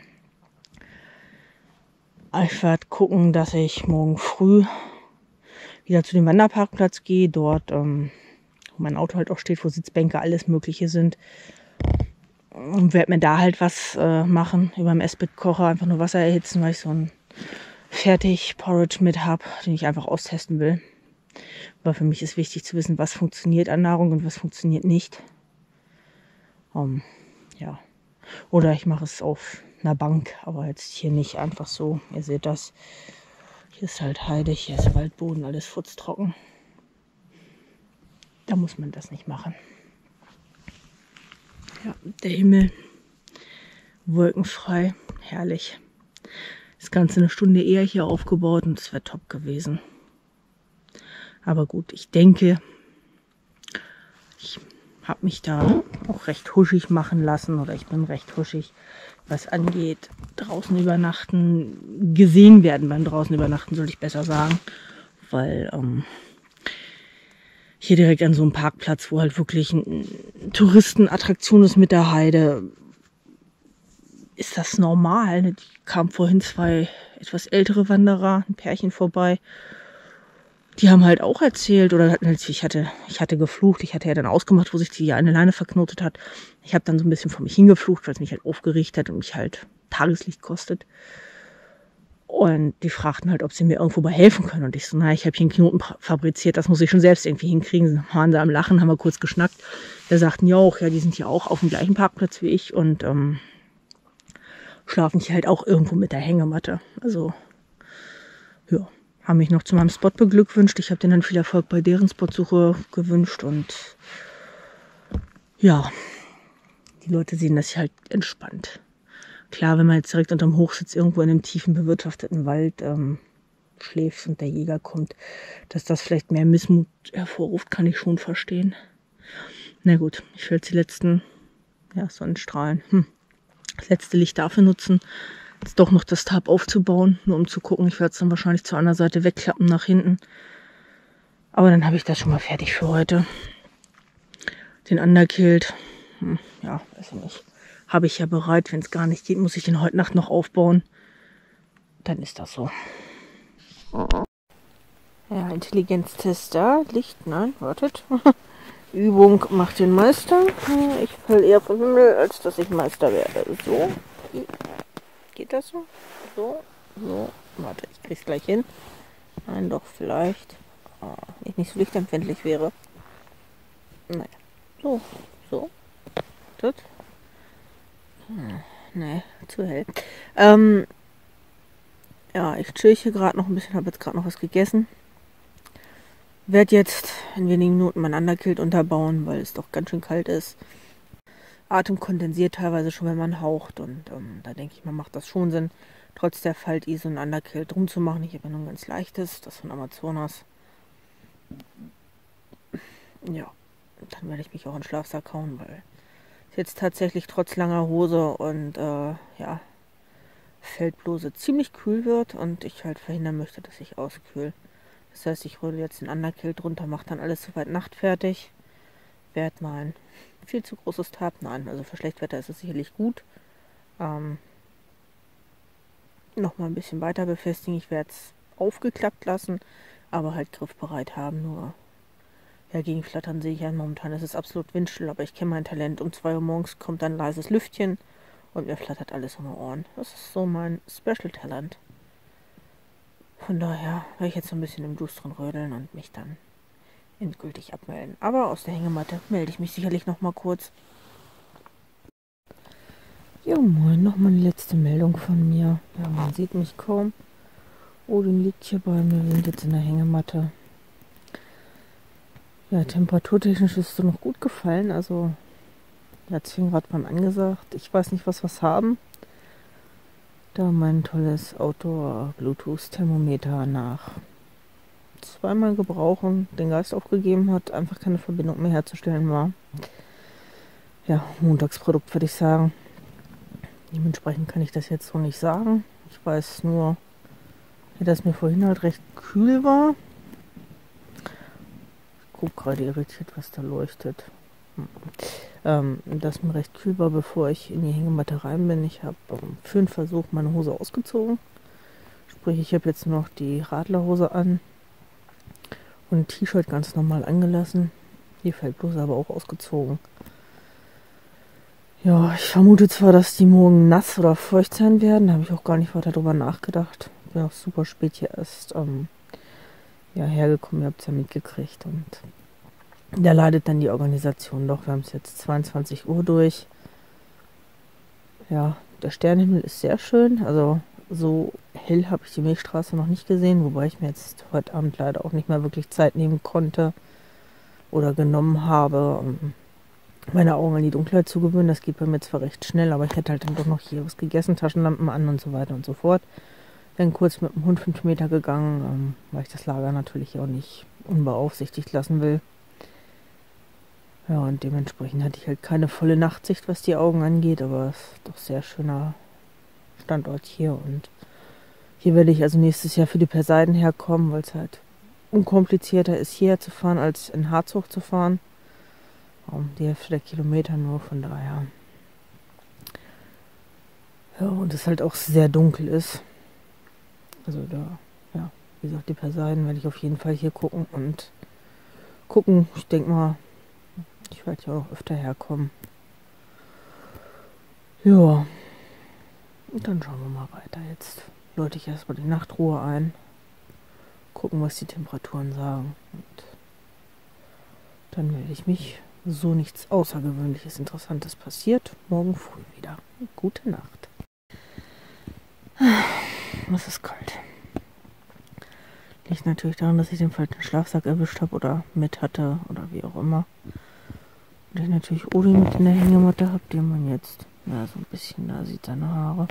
Ich werde gucken, dass ich morgen früh wieder zu dem Wanderparkplatz gehe, dort mein Auto halt auch steht, wo Sitzbänke, alles Mögliche sind. Und werde mir da halt was machen über dem Esbit-Kocher, einfach nur Wasser erhitzen, weil ich so ein Fertig-Porridge mit habe, den ich einfach austesten will. Aber für mich ist wichtig zu wissen, was funktioniert an Nahrung und was funktioniert nicht. Ja. Oder ich mache es auf einer Bank, aber jetzt hier nicht einfach so. Ihr seht das. Hier ist halt Heide, hier ist Waldboden, alles futztrocken. Da muss man das nicht machen. Ja, der Himmel wolkenfrei, herrlich. Das Ganze eine Stunde eher hier aufgebaut und es wäre top gewesen. Aber gut, ich denke, ich habe mich da auch recht huschig machen lassen oder ich bin recht huschig, was angeht draußen übernachten, gesehen werden beim draußen übernachten, soll ich besser sagen, weil hier direkt an so einem Parkplatz, wo halt wirklich eine Touristenattraktion ist mit der Heide, ist das normal. Die kamen vorhin 2 etwas ältere Wanderer, ein Pärchen vorbei. Die haben halt auch erzählt, oder ich hatte geflucht, ich hatte ja dann ausgemacht, wo sich die eine Leine verknotet hat. Ich habe dann so ein bisschen vor mich hingeflucht, weil es mich halt aufgeregt hat und mich halt Tageslicht kostet. Und die fragten halt, ob sie mir irgendwo bei helfen können. Und ich so, ich habe hier einen Knoten fabriziert, das muss ich schon selbst irgendwie hinkriegen. Dann waren sie am Lachen, haben wir kurz geschnackt. Wir sagten ja auch, die sind ja auch auf dem gleichen Parkplatz wie ich und schlafen hier halt auch irgendwo mit der Hängematte. Also, ja, haben mich noch zu meinem Spot beglückwünscht. Ich habe denen dann viel Erfolg bei deren Spotsuche gewünscht und ja, die Leute sehen das hier halt entspannt. Klar, wenn man jetzt direkt unterm Hochsitz irgendwo in einem tiefen, bewirtschafteten Wald schläft und der Jäger kommt, dass das vielleicht mehr Missmut hervorruft, kann ich schon verstehen. Na gut, ich will jetzt die letzten Sonnenstrahlen, das letzte Licht dafür nutzen, jetzt doch noch das Tarp aufzubauen, nur um zu gucken. Ich werde es dann wahrscheinlich zur anderen Seite wegklappen nach hinten. Aber dann habe ich das schon mal fertig für heute. Den Underkilt, weiß ich nicht. Habe ich ja bereit. Wenn es gar nicht geht, muss ich den heute Nacht noch aufbauen. Dann ist das so. Ja, Intelligenztest da. Licht, nein, wartet. Übung macht den Meister. Ich falle eher vom Himmel, als dass ich Meister werde. So. Geht das so? So. Warte, ich krieg's gleich hin. Nein, doch, vielleicht. Wenn ich nicht so lichtempfindlich wäre. Naja. So. Das. Nee, zu hell. Ich chill hier gerade noch ein bisschen, habe jetzt gerade noch was gegessen. Werde jetzt in wenigen Minuten mein Underkilt unterbauen, weil es doch ganz schön kalt ist. Atem kondensiert teilweise schon, wenn man haucht und da denke ich, man macht das schon Sinn, trotz der Faltis und Underkilt drum zu machen. Ich habe ja nur ein ganz leichtes, das von Amazonas. Ja, dann werde ich mich auch in den Schlafsack hauen, weil es jetzt tatsächlich trotz langer Hose und Feldbluse ziemlich kühl wird und ich halt verhindern möchte, dass ich auskühle. Das heißt, ich rühre jetzt den Underkilt drunter, mache dann alles soweit nachtfertig. Werde mein viel zu großes Tarp, nein, also für Schlechtwetter ist es sicherlich gut. Noch mal ein bisschen weiter befestigen. Ich werde es aufgeklappt lassen, aber halt griffbereit haben. Nur gegen Flattern sehe ich ja momentan, es ist absolut windstill, aber ich kenne mein Talent. Um 2 Uhr morgens kommt dann ein leises Lüftchen und mir flattert alles um die Ohren. Das ist so mein Special-Talent. Von daher werde ich jetzt so ein bisschen im Dusch drin rödeln und mich dann endgültig abmelden. Aber aus der Hängematte melde ich mich sicherlich noch mal kurz. Ja, moin, noch mal eine letzte Meldung von mir. Ja, man sieht mich kaum. Odin liegt hier bei mir, wir sind jetzt in der Hängematte. Ja, temperaturtechnisch ist es noch gut gefallen, also hat 10 Grad waren angesagt. Ich weiß nicht, was wir haben. Da mein tolles Outdoor-Bluetooth-Thermometer nach 2-mal Gebrauchen den Geist aufgegeben hat, einfach keine Verbindung mehr herzustellen war. Ja, Montagsprodukt würde ich sagen. Dementsprechend kann ich das jetzt so nicht sagen. Ich weiß nur, dass mir vorhin halt recht kühl war. Ich gucke gerade irritiert, was da leuchtet. Dass mir recht kühl war, bevor ich in die Hängematte rein bin. Ich habe für einen Versuch meine Hose ausgezogen. Sprich, ich habe jetzt noch die Radlerhose an und ein T-Shirt ganz normal angelassen. Die Feldbluse aber auch ausgezogen. Ja, ich vermute zwar, dass die morgen nass oder feucht sein werden. Da habe ich auch gar nicht weiter drüber nachgedacht. Bin auch super spät hier erst hergekommen. Ihr habt es ja mitgekriegt. Und da leidet dann die Organisation doch. Wir haben es jetzt 22 Uhr durch. Ja, der Sternenhimmel ist sehr schön. Also so hell habe ich die Milchstraße noch nicht gesehen. Wobei ich mir jetzt heute Abend leider auch nicht mehr wirklich Zeit nehmen konnte oder genommen habe, meine Augen an die Dunkelheit zu gewöhnen. Das geht bei mir zwar recht schnell, aber ich hätte halt dann doch noch hier was gegessen, Taschenlampen an und so weiter und so fort. Dann kurz mit dem Hund 5 Meter gegangen, weil ich das Lager natürlich auch nicht unbeaufsichtigt lassen will. Ja, und dementsprechend hatte ich halt keine volle Nachtsicht, was die Augen angeht, aber es ist doch sehr schöner Standort hier. Und hier werde ich also nächstes Jahr für die Perseiden herkommen, weil es halt unkomplizierter ist, hierher zu fahren, als in Harz hoch zu fahren. Die Hälfte der Kilometer nur, von daher. Ja, und es halt auch sehr dunkel ist. Also da, ja, wie gesagt, die Perseiden werde ich auf jeden Fall hier gucken und gucken. Ich denke mal, ich werde ja auch öfter herkommen. Ja, und dann schauen wir mal weiter. Jetzt läute ich erstmal die Nachtruhe ein. Gucken, was die Temperaturen sagen. Und dann melde ich mich, so nichts Außergewöhnliches, Interessantes passiert, morgen früh wieder. Gute Nacht. Es ist kalt. Liegt natürlich daran, dass ich den falschen Schlafsack erwischt habe oder mit hatte oder wie auch immer. Und ich natürlich Uli mit in der Hängematte habe, die man jetzt, ja, so ein bisschen, da sieht seine Haare.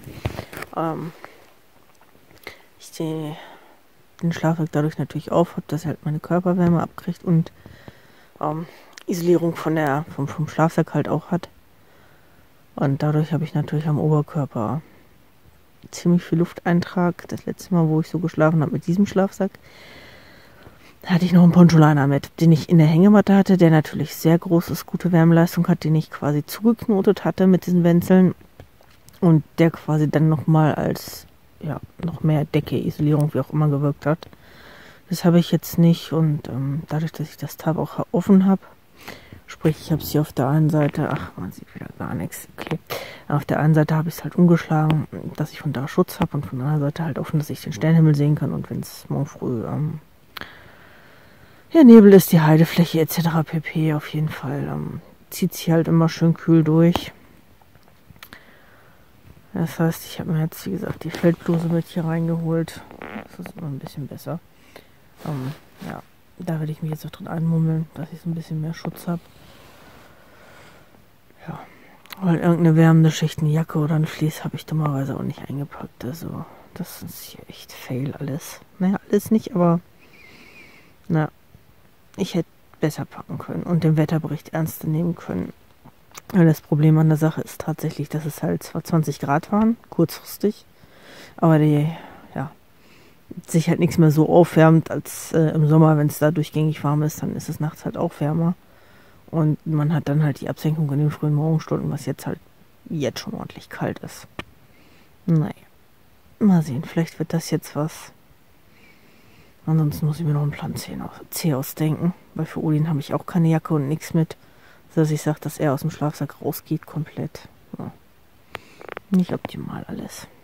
Ich sehe den Schlafsack dadurch natürlich auf, habe, dass er halt meine Körperwärme abkriegt und Isolierung vom Schlafsack halt auch hat. Und dadurch habe ich natürlich am Oberkörper ziemlich viel Lufteintrag. Das letzte Mal, wo ich so geschlafen habe mit diesem Schlafsack, hatte ich noch einen Poncholiner mit, den ich in der Hängematte hatte, der natürlich sehr groß ist, gute Wärmeleistung hat, den ich quasi zugeknotet hatte mit diesen Wenzeln und der quasi dann nochmal als, ja, noch mehr Decke, Isolierung, wie auch immer gewirkt hat. Das habe ich jetzt nicht und dadurch, dass ich das Tab auch offen habe, sprich, ich habe es hier auf der einen Seite, ach, man sieht wieder gar nichts, okay. Auf der einen Seite habe ich es halt umgeschlagen, dass ich von da Schutz habe und von der anderen Seite halt offen, dass ich den Sternenhimmel sehen kann und wenn es morgen früh Nebel ist, die Heidefläche etc. pp. Auf jeden Fall zieht sich halt immer schön kühl durch. Das heißt, ich habe mir jetzt, wie gesagt, die Feldbluse mit hier reingeholt. Das ist immer ein bisschen besser. Ja, da werde ich mich jetzt auch drin einmummeln, dass ich so ein bisschen mehr Schutz habe. Ja, weil irgendeine wärmende Schicht, eine Jacke oder ein Vlies habe ich dummerweise auch nicht eingepackt. Also, das ist hier echt fail alles. Naja, alles nicht, aber na, ich hätte besser packen können und den Wetterbericht ernster nehmen können. Weil das Problem an der Sache ist tatsächlich, dass es halt zwar 20 Grad waren, kurzfristig, aber sich halt nichts mehr so aufwärmt als im Sommer, wenn es da durchgängig warm ist, dann ist es nachts halt auch wärmer. Und man hat dann halt die Absenkung in den frühen Morgenstunden, was jetzt schon ordentlich kalt ist. Naja, mal sehen, vielleicht wird das jetzt was. Ansonsten muss ich mir noch einen Plan C ausdenken, weil für Odin habe ich auch keine Jacke und nichts mit, sodass ich sage, dass er aus dem Schlafsack rausgeht komplett. Ja. Nicht optimal alles.